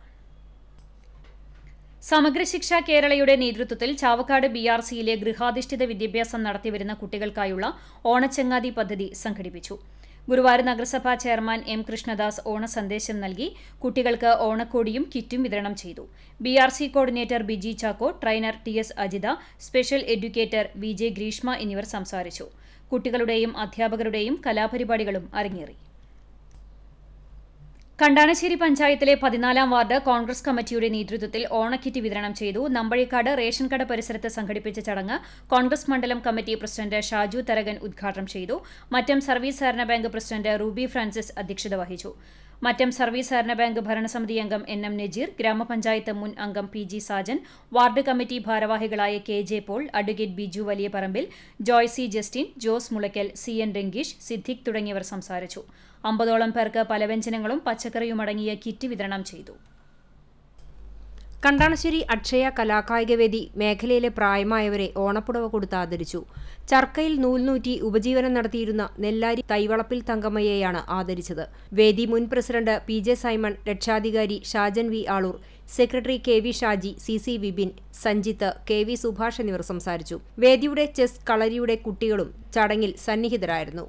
സമഗ്ര ശിക്ഷ കേരളയുടെ നേതൃത്വത്തിൽ ചാവക്കാട് ബി ആർ സിയിലെ ഗൃഹാധിഷ്ഠിത വിദ്യാഭ്യാസം നടത്തിവരുന്ന കുട്ടികൾക്കായുള്ള ഓണച്ചങ്ങാതി പദ്ധതി സംഘടിപ്പിച്ചു. ഗുരുവായൂർ നഗരസഭാ ചെയർമാൻ എം കൃഷ്ണദാസ് ഓണസന്ദേശം നൽകി. കുട്ടികൾക്ക് ഓണക്കോടിയും കിറ്റും വിതരണം ചെയ്തു. B R C coordinator Biji Chacko, trainer T S Ajitha, special educator V J Greeshma എന്നിവർ സംസാരിച്ചു. കുട്ടികളുടെയും അധ്യാപകരുടെയും കലാപരിപാടികളും അരങ്ങേറി. കണ്ടാണശ്ശേരി പഞ്ചായത്തിലെ പതിനാലാം വാർഡ് കോൺഗ്രസ് കമ്മിറ്റിയുടെ നേതൃത്വത്തിൽ ഓണക്കിറ്റ് വിതരണം ചെയ്തു. നമ്പഴിക്കാട് റേഷൻ കട പരിസരത്ത് സംഘടിപ്പിച്ച ചടങ്ങ് കോൺഗ്രസ് മണ്ഡലം കമ്മിറ്റി പ്രസിഡന്റ് ഷാജു തരകൻ ഉദ്ഘാടനം ചെയ്തു. മറ്റം സർവീസ് സഹകരണ ബാങ്ക് പ്രസിഡന്റ് റൂബി ഫ്രാൻസിസ് അധ്യക്ഷത വഹിച്ചു. മറ്റം സർവീസ് സഹകരണ ബാങ്ക് ഭരണസമിതി അംഗം എൻ എം നജീർ, ഗ്രാമപഞ്ചായത്ത് മുൻ അംഗം P G Sajan, ward committee ഭാരവാഹികളായ K J Paul, advocate Biju Valiya Parambil, Joicy Justin, Jose Mulakkal, C N Rangeesh, Siddique തുടങ്ങിയവർ സംസാരിച്ചു. അമ്പതോളം പേർക്ക് പലവ്യഞ്ജനങ്ങളും പച്ചക്കറിയുമടങ്ങിയ കിറ്റ് വിതരണം ചെയ്തു. കണ്ടാണശ്ശേരി അക്ഷയ കലാകായികവേദി മേഖലയിലെ പ്രായമായവരെ ഓണപ്പുടവ കൊടുത്ത് ആദരിച്ചു. ചർക്കയിൽ നൂൽനൂറ്റി ഉപജീവനം നടത്തിയിരുന്ന നെല്ലാരി തൈവളപ്പിൽ തങ്കമ്മയെയാണ് ആദരിച്ചത്. വേദി മുൻ പ്രസിഡന്റ് പി ജെ സൈമൺ, രക്ഷാധികാരി Shajan V Aloor, secretary K V Shaji, C C Vipin, Sanjith, K V Subhash എന്നിവർ സംസാരിച്ചു. വേദിയുടെ ചെസ് കളരിയുടെ കുട്ടികളും ചടങ്ങിൽ സന്നിഹിതരായിരുന്നു.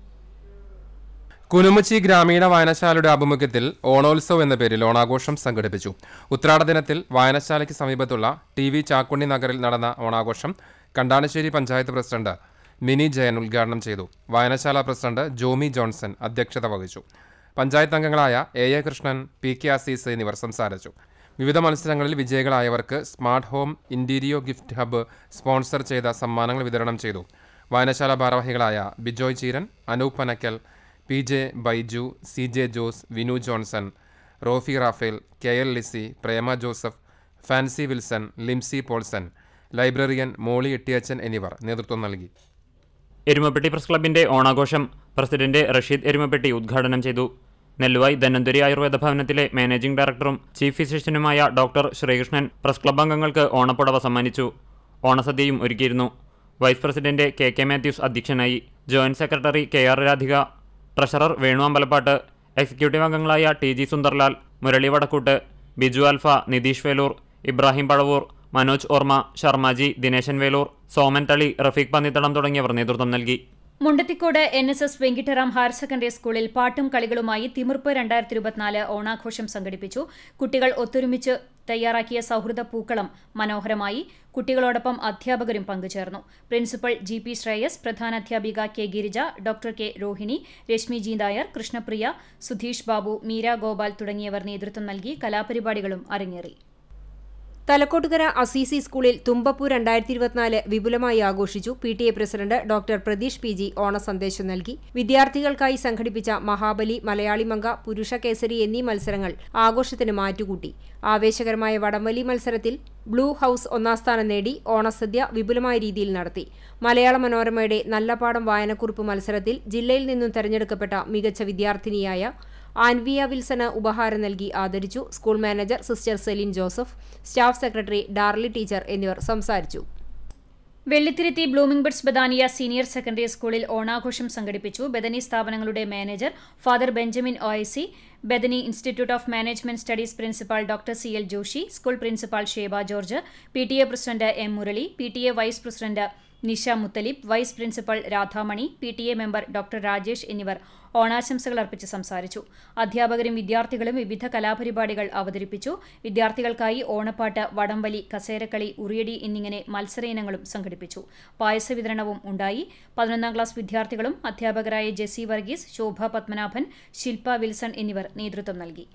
കുനുമുച്ചി ഗ്രാമീണ വായനശാലയുടെ ആഭിമുഖ്യത്തിൽ ഓണോത്സവ് എന്ന പേരിൽ ഓണാഘോഷം സംഘടിപ്പിച്ചു. ഉത്രാട ദിനത്തിൽ വായനശാലയ്ക്ക് സമീപത്തുള്ള ടി വി ചാക്കുണ്ണി നഗറിൽ നടന്ന ഓണാഘോഷം കണ്ടാണശ്ശേരി പഞ്ചായത്ത് പ്രസിഡന്റ് മിനി ജയൻ ഉദ്ഘാടനം ചെയ്തു. വായനശാല പ്രസിഡന്റ് ജോമി ജോൺസൺ അധ്യക്ഷത വഹിച്ചു. പഞ്ചായത്ത് അംഗങ്ങളായ A A Krishnan, P K Azeez എന്നിവർ സംസാരിച്ചു. വിവിധ മത്സരങ്ങളിൽ വിജയികളായവർക്ക് smart home interio gift hub sponsor ചെയ്ത സമ്മാനങ്ങൾ വിതരണം ചെയ്തു. വായനശാല ഭാരവാഹികളായ Bijoy Cheeran, Anoop Panakkal, P J Baiju, C J Jose, Vinu Johnson, Rofi Raphael, K L Lissy, Prema Joseph, Fancy Wilson, Limsy Paulson, librarian Molly Ettiachan എന്നിവർ നേതൃത്വം നൽകി. എരുമപ്പെട്ടി പ്രസ് ക്ലബിന്റെ ഓണാഘോഷം പ്രസിഡന്റ് റഷീദ് എരുമപ്പെട്ടി ഉദ്ഘാടനം ചെയ്തു. നെല്ലുവായി ധന്വന്തരി ആയുർവേദ ഭവനത്തിലെ മാനേജിംഗ് ഡയറക്ടറും ചീഫ് ഫിസിഷ്യനുമായ ഡോക്ടർ ശ്രീകൃഷ്ണൻ പ്രസ് ക്ലബ് അംഗങ്ങൾക്ക് ഓണപ്പുടവ സമ്മാനിച്ചു. ഓണസദ്യയും ഒരുക്കിയിരുന്നു. Vice president K K Mathews അധ്യക്ഷനായി. Joint secretary K R Radhika, treasurer Venu Ambalappatt, executive അംഗങ്ങളായ T G Sundarlal, Murali Vadakkoot, Biju Alpha, Nitheesh Veloor, Ibrahim Pazhavoor, Manoj Orma, Sharmaji, Dineshan Velur, Soman തളി, റഫീഖ് പന്നിത്തടം തുടങ്ങിയവർ നേതൃത്വം നൽകി. Mundathikode N S S Venkitaram higher secondary സ്കൂളിൽ പാട്ടും കളികളുമായി തിമിർപ്പ് രണ്ടായിരത്തി ഇരുപത്തിനാല് ഓണാഘോഷം സംഘടിപ്പിച്ചു. കുട്ടികൾ ഒത്തൊരുമിച്ച് തയ്യാറാക്കിയ സൗഹൃദ പൂക്കളം മനോഹരമായി. കുട്ടികളോടൊപ്പം അധ്യാപകരും പങ്കുചേർന്നു. പ്രിൻസിപ്പൽ ജി പി ശ്രേയസ്, പ്രധാനാധ്യാപിക K Girija, doctor K Rohini, Rashmi G Nair, Krishnapriya, Sudheesh Babu, Meera Gopal തുടങ്ങിയവർ നേതൃത്വം നൽകി. കലാപരിപാടികളും അരങ്ങേറി. തലക്കോട്ടുകര അസീസി സ്കൂളിൽ തുമ്പപ്പൂ രണ്ടായിരത്തി ഇരുപത്തിനാല് വിപുലമായി ആഘോഷിച്ചു. P T A president doctor Pratheesh P G ഓണസന്ദേശം നൽകി. വിദ്യാർത്ഥികൾക്കായി സംഘടിപ്പിച്ച മഹാബലി, മലയാളിമംഗ, പുരുഷ കേസരി എന്നീ മത്സരങ്ങൾ ആഘോഷത്തിന് മാറ്റുകൂട്ടി. ആവേശകരമായ വടംവലി മത്സരത്തിൽ ബ്ലൂ ഹൌസ് ഒന്നാം സ്ഥാനം നേടി. ഓണസദ്യ വിപുലമായ രീതിയിൽ നടത്തി. മലയാള മനോരമയുടെ നല്ല പാഠം വായനക്കുറിപ്പ് മത്സരത്തിൽ ജില്ലയിൽ നിന്നും തെരഞ്ഞെടുക്കപ്പെട്ട മികച്ച വിദ്യാർത്ഥിനിയായ ആൻവിയ വിൽസന് ഉപഹാരം നൽകി ആദരിച്ചു. School manager sister Celine Joseph, staff secretary Darly teacher എന്നിവർ സംസാരിച്ചു. Vellithiruthy blooming buds Bethania senior secondary സ്കൂളിൽ ഓണാഘോഷം സംഘടിപ്പിച്ചു. ബദനി സ്ഥാപനങ്ങളുടെ manager father Benjamin O I C, Bethany institute of management studies principal doctor C L Joshi, school principal Sheba George, P T A president M Murali, P T A vice president Nisha Muthalib, vice principal Radhamani, P T A member doctor Rajesh എന്നിവർ ഓണാശംസകൾ അർപ്പിച്ച് സംസാരിച്ചു. അധ്യാപകരും വിദ്യാർത്ഥികളും വിവിധ കലാപരിപാടികൾ അവതരിപ്പിച്ചു. വിദ്യാർത്ഥികൾക്കായി ഓണപ്പാട്ട്, വടംവലി, കസേരക്കളി, ഉറിയടി എന്നിങ്ങനെ മത്സര ഇനങ്ങളും സംഘടിപ്പിച്ചു. പായസ വിതരണവും ഉണ്ടായി. പതിനൊന്നാം ക്ലാസ് വിദ്യാർത്ഥികളും അധ്യാപകരായ ജെസി വർഗീസ്, ശോഭ പത്മനാഭൻ, ശില്പ വിൽസൺ എന്നിവർ നേതൃത്വം നൽകി.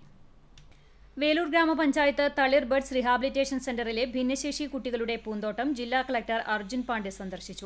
വേലൂർ ഗ്രാമപഞ്ചായത്ത് തളിർ ബർഡ്സ് റീഹാബിലിറ്റേഷൻ സെന്ററിലെ ഭിന്നശേഷി കുട്ടികളുടെ പൂന്തോട്ടം ജില്ലാ കളക്ടർ അർജുൻ പാണ്ഡെ സന്ദർശിച്ചു.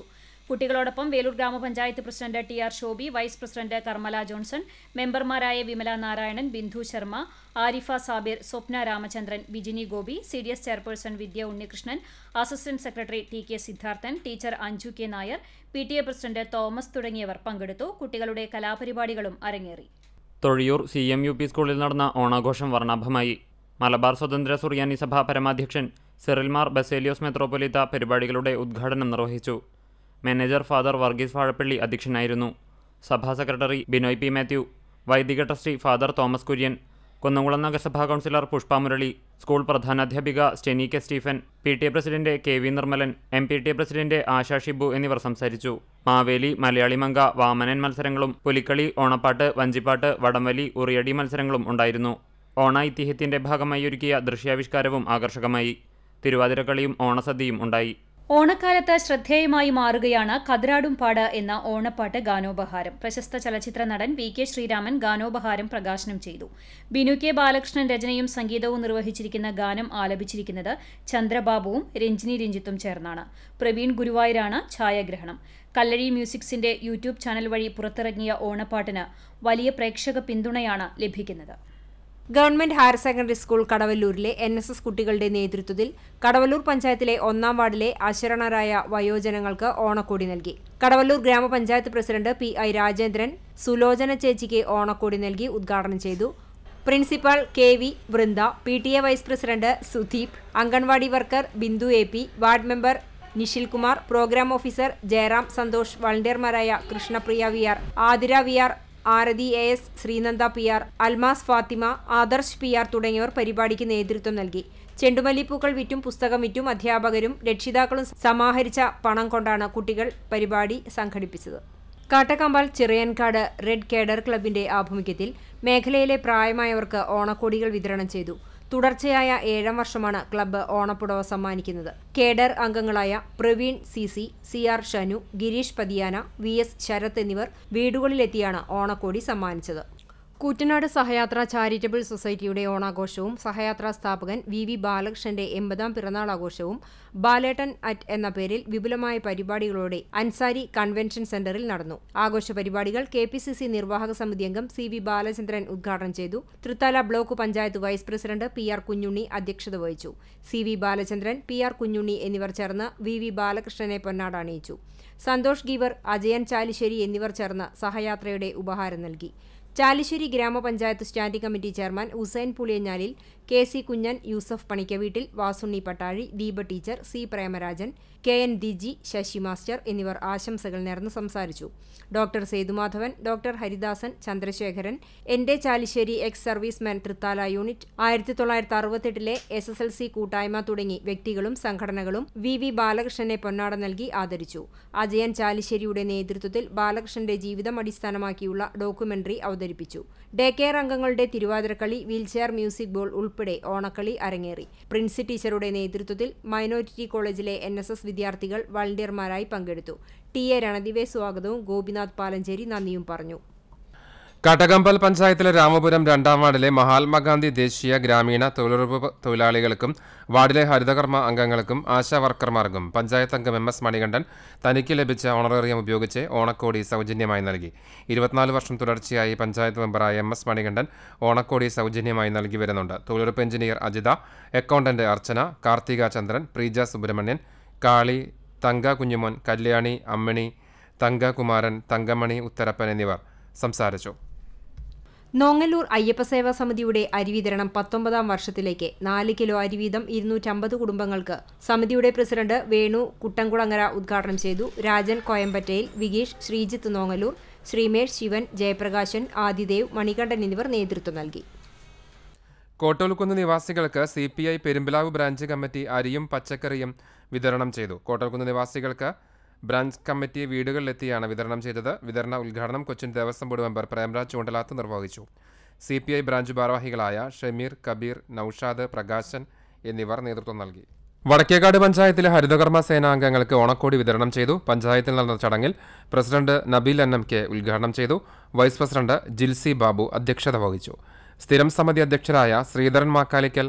കുട്ടികളോടൊപ്പം വേലൂർ ഗ്രാമപഞ്ചായത്ത് president T R Shobi, vice president Karmala Johnson, മെമ്പർമാരായ Vimala Narayanan, Bindu Sharma, Arifa Sabir, Swapna Ramachandran, Bijini Gopi, C D S chairperson Vidya Unnikrishnan, assistant secretary T K Siddharthan, teacher Anju K Nair, P T A president Thomas തുടങ്ങിയവർ പങ്കെടുത്തു. കുട്ടികളുടെ കലാപരിപാടികളും അരങ്ങേറി. Thozhiyur C M U P school നടന്ന ഓണാഘോഷം വർണ്ണാഭമായി. മലബാർ സ്വതന്ത്ര സുറിയാനി സഭ പരമാധ്യക്ഷൻ സിറിൽമാർ ബസേലിയോസ് മെത്രോപൊലീത്ത പരിപാടികളുടെ ഉദ്ഘാടനം നിർവഹിച്ചു. മാനേജർ ഫാദർ വർഗീസ് വാഴപ്പള്ളി അധ്യക്ഷനായിരുന്നു. സഭാ സെക്രട്ടറി ബിനോയ് പി മാത്യു, വൈദിക trustee father Thomas Kurian, Kunnamkulam നഗരസഭാ കൗൺസിലർ പുഷ്പ മുരളി, സ്കൂൾ പ്രധാനാധ്യാപിക Steny K Stephen, P T A president K V Nirmalan, M P T A president Asha Shibu എന്നിവർ സംസാരിച്ചു. മാവേലി, മലയാളി മങ്ക, വാമനൻ മത്സരങ്ങളും പുലിക്കളി, ഓണപ്പാട്ട്, വഞ്ചിപ്പാട്ട്, വടംവലി, ഉറിയടി മത്സരങ്ങളും ഉണ്ടായിരുന്നു. ഓണ ഐതിഹ്യത്തിന്റെ ഭാഗമായി ഒരുക്കിയ ദൃശ്യാവിഷ്കാരവും ആകർഷകമായി. തിരുവാതിരക്കളിയും ഓണസദ്യയും ഉണ്ടായി. ഓണക്കാലത്ത് ശ്രദ്ധേയമായി മാറുകയാണ് കതിരാടുംപാട് എന്ന ഓണപ്പാട്ട് ഗാനോപഹാരം. പ്രശസ്ത ചലച്ചിത്ര നടൻ വി കെ ശ്രീരാമൻ ഗാനോപഹാരം പ്രകാശനം ചെയ്തു. ബിനു കെ ബാലകൃഷ്ണൻ രചനയും സംഗീതവും നിർവഹിച്ചിരിക്കുന്ന ഗാനം ആലപിച്ചിരിക്കുന്നത് ചന്ദ്രബാബുവും രഞ്ജിനി രഞ്ജിത്തും ചേർന്നാണ്. പ്രവീൺ ഗുരുവായൂരാണ് ഛായാഗ്രഹണം. കല്ലഴി മ്യൂസിക്സിന്റെ യൂട്യൂബ് ചാനൽ വഴി പുറത്തിറങ്ങിയ ഓണപ്പാട്ടിന് വലിയ പ്രേക്ഷക പിന്തുണയാണ് ലഭിക്കുന്നത്. ഗവൺമെന്റ് ഹയർ സെക്കൻഡറി സ്കൂൾ കടവല്ലൂരിലെ എൻ എസ് എസ് കുട്ടികളുടെ നേതൃത്വത്തിൽ കടവല്ലൂർ പഞ്ചായത്തിലെ ഒന്നാം വാർഡിലെ അശരണരായ വയോജനങ്ങൾക്ക് ഓണക്കോടി നൽകി. കടവല്ലൂർ ഗ്രാമപഞ്ചായത്ത് president P I Rajendran Sulochana ചേച്ചിക്ക് ഓണക്കോടി നൽകി ഉദ്ഘാടനം ചെയ്തു. Principal K V Vrinda, P T A vice president Sudeep, anganwadi worker Bindu A P, ward member Nishil Kumar, program officer Jayaram Santhosh, വളണ്ടിയർമാരായ Krishnapriya V R, Athira V R, Arathi A S, Sreenanda P R, Almas Fathima, Adarsh P R തുടങ്ങിയവർ പരിപാടിക്ക് നേതൃത്വം നൽകി. ചെണ്ടുമല്ലിപ്പൂക്കൾ വിറ്റും പുസ്തകം വിറ്റും അധ്യാപകരും രക്ഷിതാക്കളും സമാഹരിച്ച പണം കൊണ്ടാണ് കുട്ടികൾ പരിപാടി സംഘടിപ്പിച്ചത്. കാട്ടക്കമ്പാൽ ചിറയൻകാട് റെഡ് കേഡർ ക്ലബിന്റെ ആഭിമുഖ്യത്തിൽ മേഖലയിലെ പ്രായമായവർക്ക് ഓണക്കോടികൾ വിതരണം ചെയ്തു. തുടർച്ചയായ ഏഴാം വർഷമാണ് ക്ലബ്ബ് ഓണപ്പുടവ സമ്മാനിക്കുന്നത്. കേഡർ അംഗങ്ങളായ Praveen C C, C R Shanu, Gireesh Pathiyana, V S Sarath എന്നിവർ വീടുകളിലെത്തിയാണ് ഓണക്കോടി സമ്മാനിച്ചത്. കൂറ്റനാട് സഹയാത്ര ചാരിറ്റബിൾ സൊസൈറ്റിയുടെ ഓണാഘോഷവും സഹയാത്രാ സ്ഥാപകൻ വി വി ബാലകൃഷ്ണന്റെ എൺപതാം പിറന്നാൾ ആഘോഷവും ബാലേട്ടൻ അറ്റ് എന്ന പേരിൽ വിപുലമായ പരിപാടികളോടെ അൻസാരി കൺവെൻഷൻ സെന്ററിൽ നടന്നു. ആഘോഷ പരിപാടികൾ കെ പി സി സി നിർവാഹക സമിതി അംഗം സി വി ബാലചന്ദ്രൻ ഉദ്ഘാടനം ചെയ്തു. Thrithala block panchayat vice president P R Kunjunni അധ്യക്ഷത വഹിച്ചു. C V Balachandran, P R Kunjunni എന്നിവർ ചേർന്ന് വി വി ബാലകൃഷ്ണനെ പൊന്നാട അണിയിച്ചു. സന്തോഷ് ഗീവർ, അജയൻ ചാലിശ്ശേരി എന്നിവർ ചേർന്ന് സഹയാത്രയുടെ ഉപഹാരം നൽകി. ചാലിശ്ശേരി ഗ്രാമപഞ്ചായത്ത് standing committee chairman Hussain Puliyanjalil, K C Kunjan, Yusuf Panikkaveettil, Vasunni Pattazhi, Deepa teacher, C Premarajan, K N Diji, Sasi master എന്നിവർ ആശംസകൾ നേർന്ന് സംസാരിച്ചു. ഡോക്ടർ സേതുമാധവൻ, ഡോക്ടർ ഹരിദാസൻ, ചന്ദ്രശേഖരൻ, എന്റെ Chalissery X serviceman Thrithala unit, ആയിരത്തി തൊള്ളായിരത്തി അറുപത്തെട്ടിലെ എസ് എസ് എൽ സി കൂട്ടായ്മ തുടങ്ങി വ്യക്തികളും സംഘടനകളും വി വി ബാലകൃഷ്ണനെ പൊന്നാട നൽകി ആദരിച്ചു. അജയൻ ചാലിശ്ശേരിയുടെ നേതൃത്വത്തിൽ ബാലകൃഷ്ണന്റെ ജീവിതം അടിസ്ഥാനമാക്കിയുള്ള ഡോക്യുമെന്ററി അവതരിപ്പിച്ചു. ഡേ കെയർ അംഗങ്ങളുടെ തിരുവാതിരക്കളി, വീൽചെയർ മ്യൂസിക് ബോൾ ഉൾപ്പെടെ ഓണക്കളി അരങ്ങേറി. പ്രിൻസി ടീച്ചറുടെ നേതൃത്വത്തിൽ മൈനോരിറ്റി കോളേജിലെ എൻ എസ് എസ് വിദ്യാർത്ഥികൾ വളണ്ടിയർമാരായി പങ്കെടുത്തു. ടി എ രണദിവെ സ്വാഗതവും ഗോപിനാഥ് പാലഞ്ചേരി നന്ദിയും പറഞ്ഞു. കാട്ടകമ്പൽ പഞ്ചായത്തിലെ രാമപുരം രണ്ടാം വാർഡിലെ മഹാത്മാഗാന്ധി ദേശീയ ഗ്രാമീണ തൊഴിലുറപ്പ് തൊഴിലാളികൾക്കും വാർഡിലെ ഹരിതകർമ്മ അംഗങ്ങൾക്കും ആശാ വർക്കർമാർക്കും പഞ്ചായത്ത് അംഗം എം എസ് മണികണ്ഠൻ തനിക്ക് ലഭിച്ച ഓണറേറിയം ഉപയോഗിച്ച് ഓണക്കോടി സൗജന്യമായി നൽകി. ഇരുപത്തിനാല് വർഷം തുടർച്ചയായി പഞ്ചായത്ത് മെമ്പറായ എം എസ് മണികണ്ഠൻ ഓണക്കോടി സൗജന്യമായി നൽകി വരുന്നുണ്ട്. തൊഴിലുറപ്പ് എഞ്ചിനീയർ അജിത, അക്കൗണ്ടന്റ് അർച്ചന, കാർത്തിക ചന്ദ്രൻ, പ്രീജ സുബ്രഹ്മണ്യൻ, കാളി, തങ്ക കുഞ്ഞുമോൻ, കല്യാണി, അമ്മിണി, തങ്ക കുമാരൻ, തങ്കമണി ഉത്തരപ്പൻ എന്നിവർ സംസാരിച്ചു. നോങ്ങല്ലൂർ അയ്യപ്പസേവാ സമിതിയുടെ അരിവിതരണം പത്തൊമ്പതാം വർഷത്തിലേക്ക് നാല് കിലോ അരി വീതം ഇരുന്നൂറ്റമ്പത് കുടുംബങ്ങൾക്ക് സമിതിയുടെ പ്രസിഡന്റ് വേണു കുട്ടംകുളങ്ങര ഉദ്ഘാടനം ചെയ്തു. രാജൻ കോയമ്പറ്റയിൽ, വിഗീഷ്, ശ്രീജിത്ത് നോങ്ങല്ലൂർ, ശ്രീമേഷ്, ശിവൻ, ജയപ്രകാശൻ, ആദിദേവ്, മണികണ്ഠൻ എന്നിവർ നേതൃത്വം നൽകി. കോട്ടോൽക്കുന്ന് നിവാസികൾക്ക് C P I Perumpilavu branch committee അരിയും പച്ചക്കറിയും വിതരണം ചെയ്തു. കോട്ടോൽക്കുന്ന് നിവാസികൾക്ക് ബ്രാഞ്ച് കമ്മിറ്റി വീടുകളിലെത്തിയാണ് വിതരണം ചെയ്തത്. വിതരണ ഉദ്ഘാടനം കൊച്ചിൻ ദേവസ്വം ബോർഡ് മെമ്പർ പ്രേംരാജ് ചൂണ്ടലാത്ത് നിർവഹിച്ചു. സി പി ഐ ബ്രാഞ്ച് ഭാരവാഹികളായ ഷമീർ, കബീർ, നൌഷാദ്, പ്രകാശൻ എന്നിവർ നേതൃത്വം നൽകി. വടക്കേക്കാട് പഞ്ചായത്തിലെ ഹരിതകർമ്മ സേനാംഗങ്ങൾക്ക് ഓണക്കോടി വിതരണം ചെയ്തു. പഞ്ചായത്തിൽ നടന്ന ചടങ്ങിൽ president Nabeel N M K ഉദ്ഘാടനം ചെയ്തു. വൈസ് പ്രസിഡന്റ് ജിൽസി ബാബു അധ്യക്ഷത വഹിച്ചു. സ്ഥിരം സമിതി അധ്യക്ഷരായ ശ്രീധരൻ മാക്കാലിക്കൽ,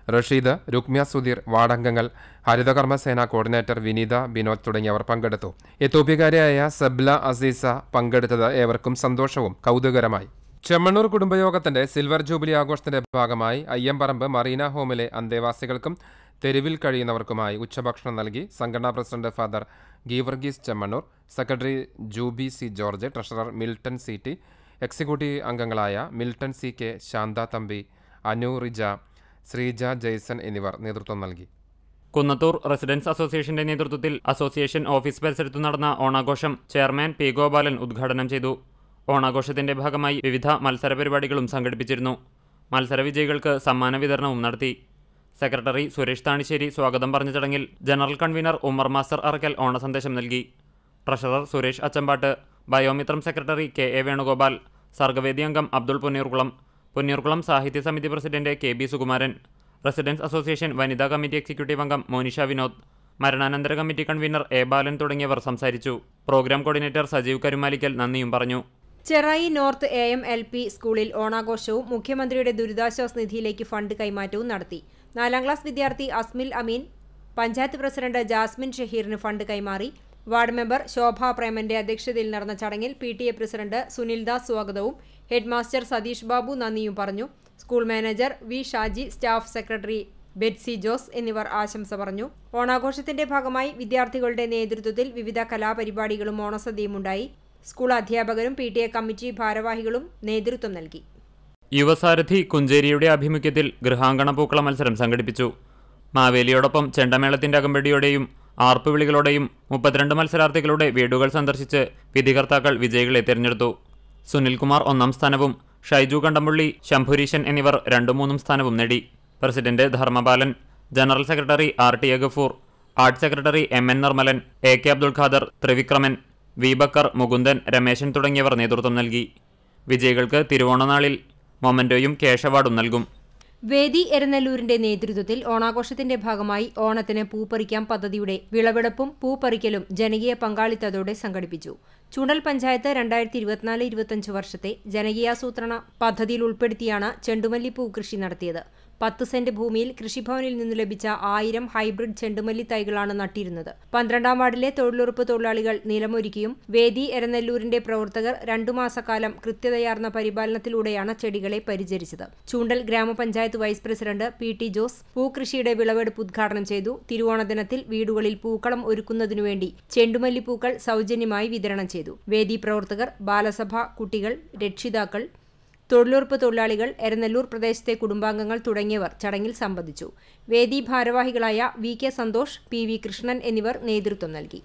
റഷീദ്, രുക്മ്യ സുധീർ, വാർഡംഗങ്ങൾ, ഹരിതകർമ്മസേന കോർഡിനേറ്റർ വിനീത ബിനോദ് തുടങ്ങിയവർ പങ്കെടുത്തു. എത്തോപ്യക്കാരിയായ സബ്ല അസീസ പങ്കെടുത്തത് ഏവർക്കും സന്തോഷവും കൗതുകരമായി. ചെമ്മണ്ണൂർ കുടുംബയോഗത്തിന്റെ സിൽവർ ജൂബിലി ആഘോഷത്തിന്റെ ഭാഗമായി അയ്യമ്പറമ്പ് മറീന ഹോമിലെ അന്തേവാസികൾക്കും തെരുവിൽ കഴിയുന്നവർക്കുമായി ഉച്ചഭക്ഷണം നൽകി സംഘടനാ president father Geevarghese Chemmannur, secretary Juby C George, treasurer Milton C T, executive അംഗങ്ങളായ Milton C K, Shantha Thampi, Anu Rija, Sreeja Jaison എന്നിവർ നേതൃത്വം നൽകി. കുന്നത്തൂർ റെസിഡൻസ് അസോസിയേഷന്റെ നേതൃത്വത്തിൽ അസോസിയേഷൻ ഓഫീസ് പരിസരത്ത് നടന്ന ഓണാഘോഷം ചെയർമാൻ പി ഗോപാലൻ ഉദ്ഘാടനം ചെയ്തു. ഓണാഘോഷത്തിന്റെ ഭാഗമായി വിവിധ മത്സര പരിപാടികളും സംഘടിപ്പിച്ചിരുന്നു. മത്സര വിജയികൾക്ക് സമ്മാന വിതരണവും നടത്തി. സെക്രട്ടറി സുരേഷ് താണിശ്ശേരി സ്വാഗതം പറഞ്ഞ ചടങ്ങിൽ general convener Ummer master Arakkal ഓണസന്ദേശം നൽകി. Treasurer Suresh Achampatt, Biomithram secretary K A Venugopal, Sargavedi അംഗം അബ്ദുൾ പൊന്നീർകുളം, പൊന്നീർകുളം സാഹിത്യ സമിതി president K B Sukumaran, residents association വനിതാ കമ്മിറ്റി എക്സിക്യൂട്ടീവ് അംഗം മോനിഷ വിനോദ്, മരണാനന്തര കമ്മിറ്റി കൺവീനർ എ ബാലൻ തുടങ്ങിയവർ സംസാരിച്ചു. പ്രോഗ്രാം കോർഡിനേറ്റർ സജീവ് കരുമാലിക്കൽ നന്ദിയും പറഞ്ഞു. Cherai north A M L P സ്കൂളിൽ ഓണാഘോഷവും മുഖ്യമന്ത്രിയുടെ ദുരിതാശ്വാസ നിധിയിലേക്ക് ഫണ്ട് കൈമാറ്റവും നടത്തി. നാലാം ക്ലാസ് വിദ്യാർത്ഥി അസ്മിൽ അമീൻ പഞ്ചായത്ത് പ്രസിഡന്റ് ജാസ്മിൻ ഷഹീറിന് ഫണ്ട് കൈമാറി. വാർഡ് മെമ്പർ ശോഭ പ്രേമന്റെ അധ്യക്ഷതയിൽ നടന്ന ചടങ്ങിൽ P T A president Sunildas സ്വാഗതവും ഹെഡ് മാസ്റ്റർ സതീഷ് ബാബു നന്ദിയും പറഞ്ഞു. School manager V Shaji, staff secretary Betsy Jose എന്നിവർ ആശംസ പറഞ്ഞു. ഓണാഘോഷത്തിന്റെ ഭാഗമായി വിദ്യാർത്ഥികളുടെ നേതൃത്വത്തിൽ വിവിധ കലാപരിപാടികളും ഓണസദ്യയും ഉണ്ടായി. സ്കൂൾ അധ്യാപകരും പി ടി എ കമ്മിറ്റി ഭാരവാഹികളും നേതൃത്വം നൽകി. യുവസാരഥി കുഞ്ചേരിയുടെ ആഭിമുഖ്യത്തിൽ ഗൃഹാങ്കണ പൂക്കള മത്സരം സംഘടിപ്പിച്ചു. മാവേലിയോടൊപ്പം ചെണ്ടമേളത്തിന്റെ അകമ്പടിയോടെയും ആർപ്പുവിളികളോടെയും മുപ്പത്തിരണ്ട് മത്സരാർത്ഥികളുടെ വീടുകൾ സന്ദർശിച്ച് വിധികർത്താക്കൾ വിജയികളെ തിരഞ്ഞെടുത്തു. സുനിൽകുമാർ ഒന്നാം സ്ഥാനവും ഷൈജു കണ്ടമ്പുള്ളി, ശംഭുരീശൻ എന്നിവർ രണ്ടും മൂന്നും സ്ഥാനവും നേടി. President Dharmapalan, general secretary R T A Gafoor, art secretary M N Nirmalan, A K Abdul Khader, Thrivikraman, V Bakkar, Mukundan, Rameshan തുടങ്ങിയവർ നേതൃത്വം നൽകി. വിജയികൾക്ക് തിരുവോണനാളിൽ മൊമന്റോയും ക്യാഷ് അവാർഡും നൽകും. വേദി എരനല്ലൂരിന്റെ നേതൃത്വത്തിൽ ഓണാഘോഷത്തിന്റെ ഭാഗമായി ഓണത്തിന് പൂപ്പറിക്കാം പദ്ധതിയുടെ വിളവെടുപ്പും പൂപ്പറിക്കലും ജനകീയ പങ്കാളിത്തത്തോടെ സംഘടിപ്പിച്ചു. ചൂണ്ടൽ പഞ്ചായത്ത് രണ്ടായിരത്തി ഇരുപത്തിനാല് ഇരുപത്തിയഞ്ച് വർഷത്തെ ജനകീയാസൂത്രണ പദ്ധതിയിൽ ഉൾപ്പെടുത്തിയാണ് ചെണ്ടുമല്ലിപ്പൂ കൃഷി നടത്തിയത്. പത്ത് സെന്റ് ഭൂമിയിൽ കൃഷിഭവനിൽ നിന്നു ലഭിച്ച ആയിരം ഹൈബ്രിഡ് ചെണ്ടുമല്ലി തൈകളാണ് നട്ടിരുന്നത്. പന്ത്രണ്ടാം വാർഡിലെ തൊഴിലുറപ്പ് തൊഴിലാളികൾ നിലമൊരുക്കിയും വേദി എരനല്ലൂരിന്റെ പ്രവർത്തകർ രണ്ടു മാസക്കാലം കൃത്യതയാർന്ന പരിപാലനത്തിലൂടെയാണ് ചെടികളെ പരിചരിച്ചത്. ചൂണ്ടൽ ഗ്രാമപഞ്ചായത്ത് vice president P T Jose പൂക്കൃഷിയുടെ വിളവെടുപ്പ് ഉദ്ഘാടനം ചെയ്തു. തിരുവോണ ദിനത്തിൽ വീടുകളിൽ പൂക്കളം ഒരുക്കുന്നതിനുവേണ്ടി ചെണ്ടുമല്ലിപ്പൂക്കൾ സൗജന്യമായി വിതരണം ചെയ്തു. വേദി പ്രവർത്തകർ, ബാലസഭ, കുട്ടികൾ, രക്ഷിതാക്കൾ, തൊഴിലുറപ്പ് തൊഴിലാളികൾ, എരനല്ലൂർ പ്രദേശത്തെ കുടുംബാംഗങ്ങൾ തുടങ്ങിയവർ ചടങ്ങിൽ സംബന്ധിച്ചു. വേദി ഭാരവാഹികളായ V K Santhosh, P V Krishnan എന്നിവർ നേതൃത്വം നൽകി.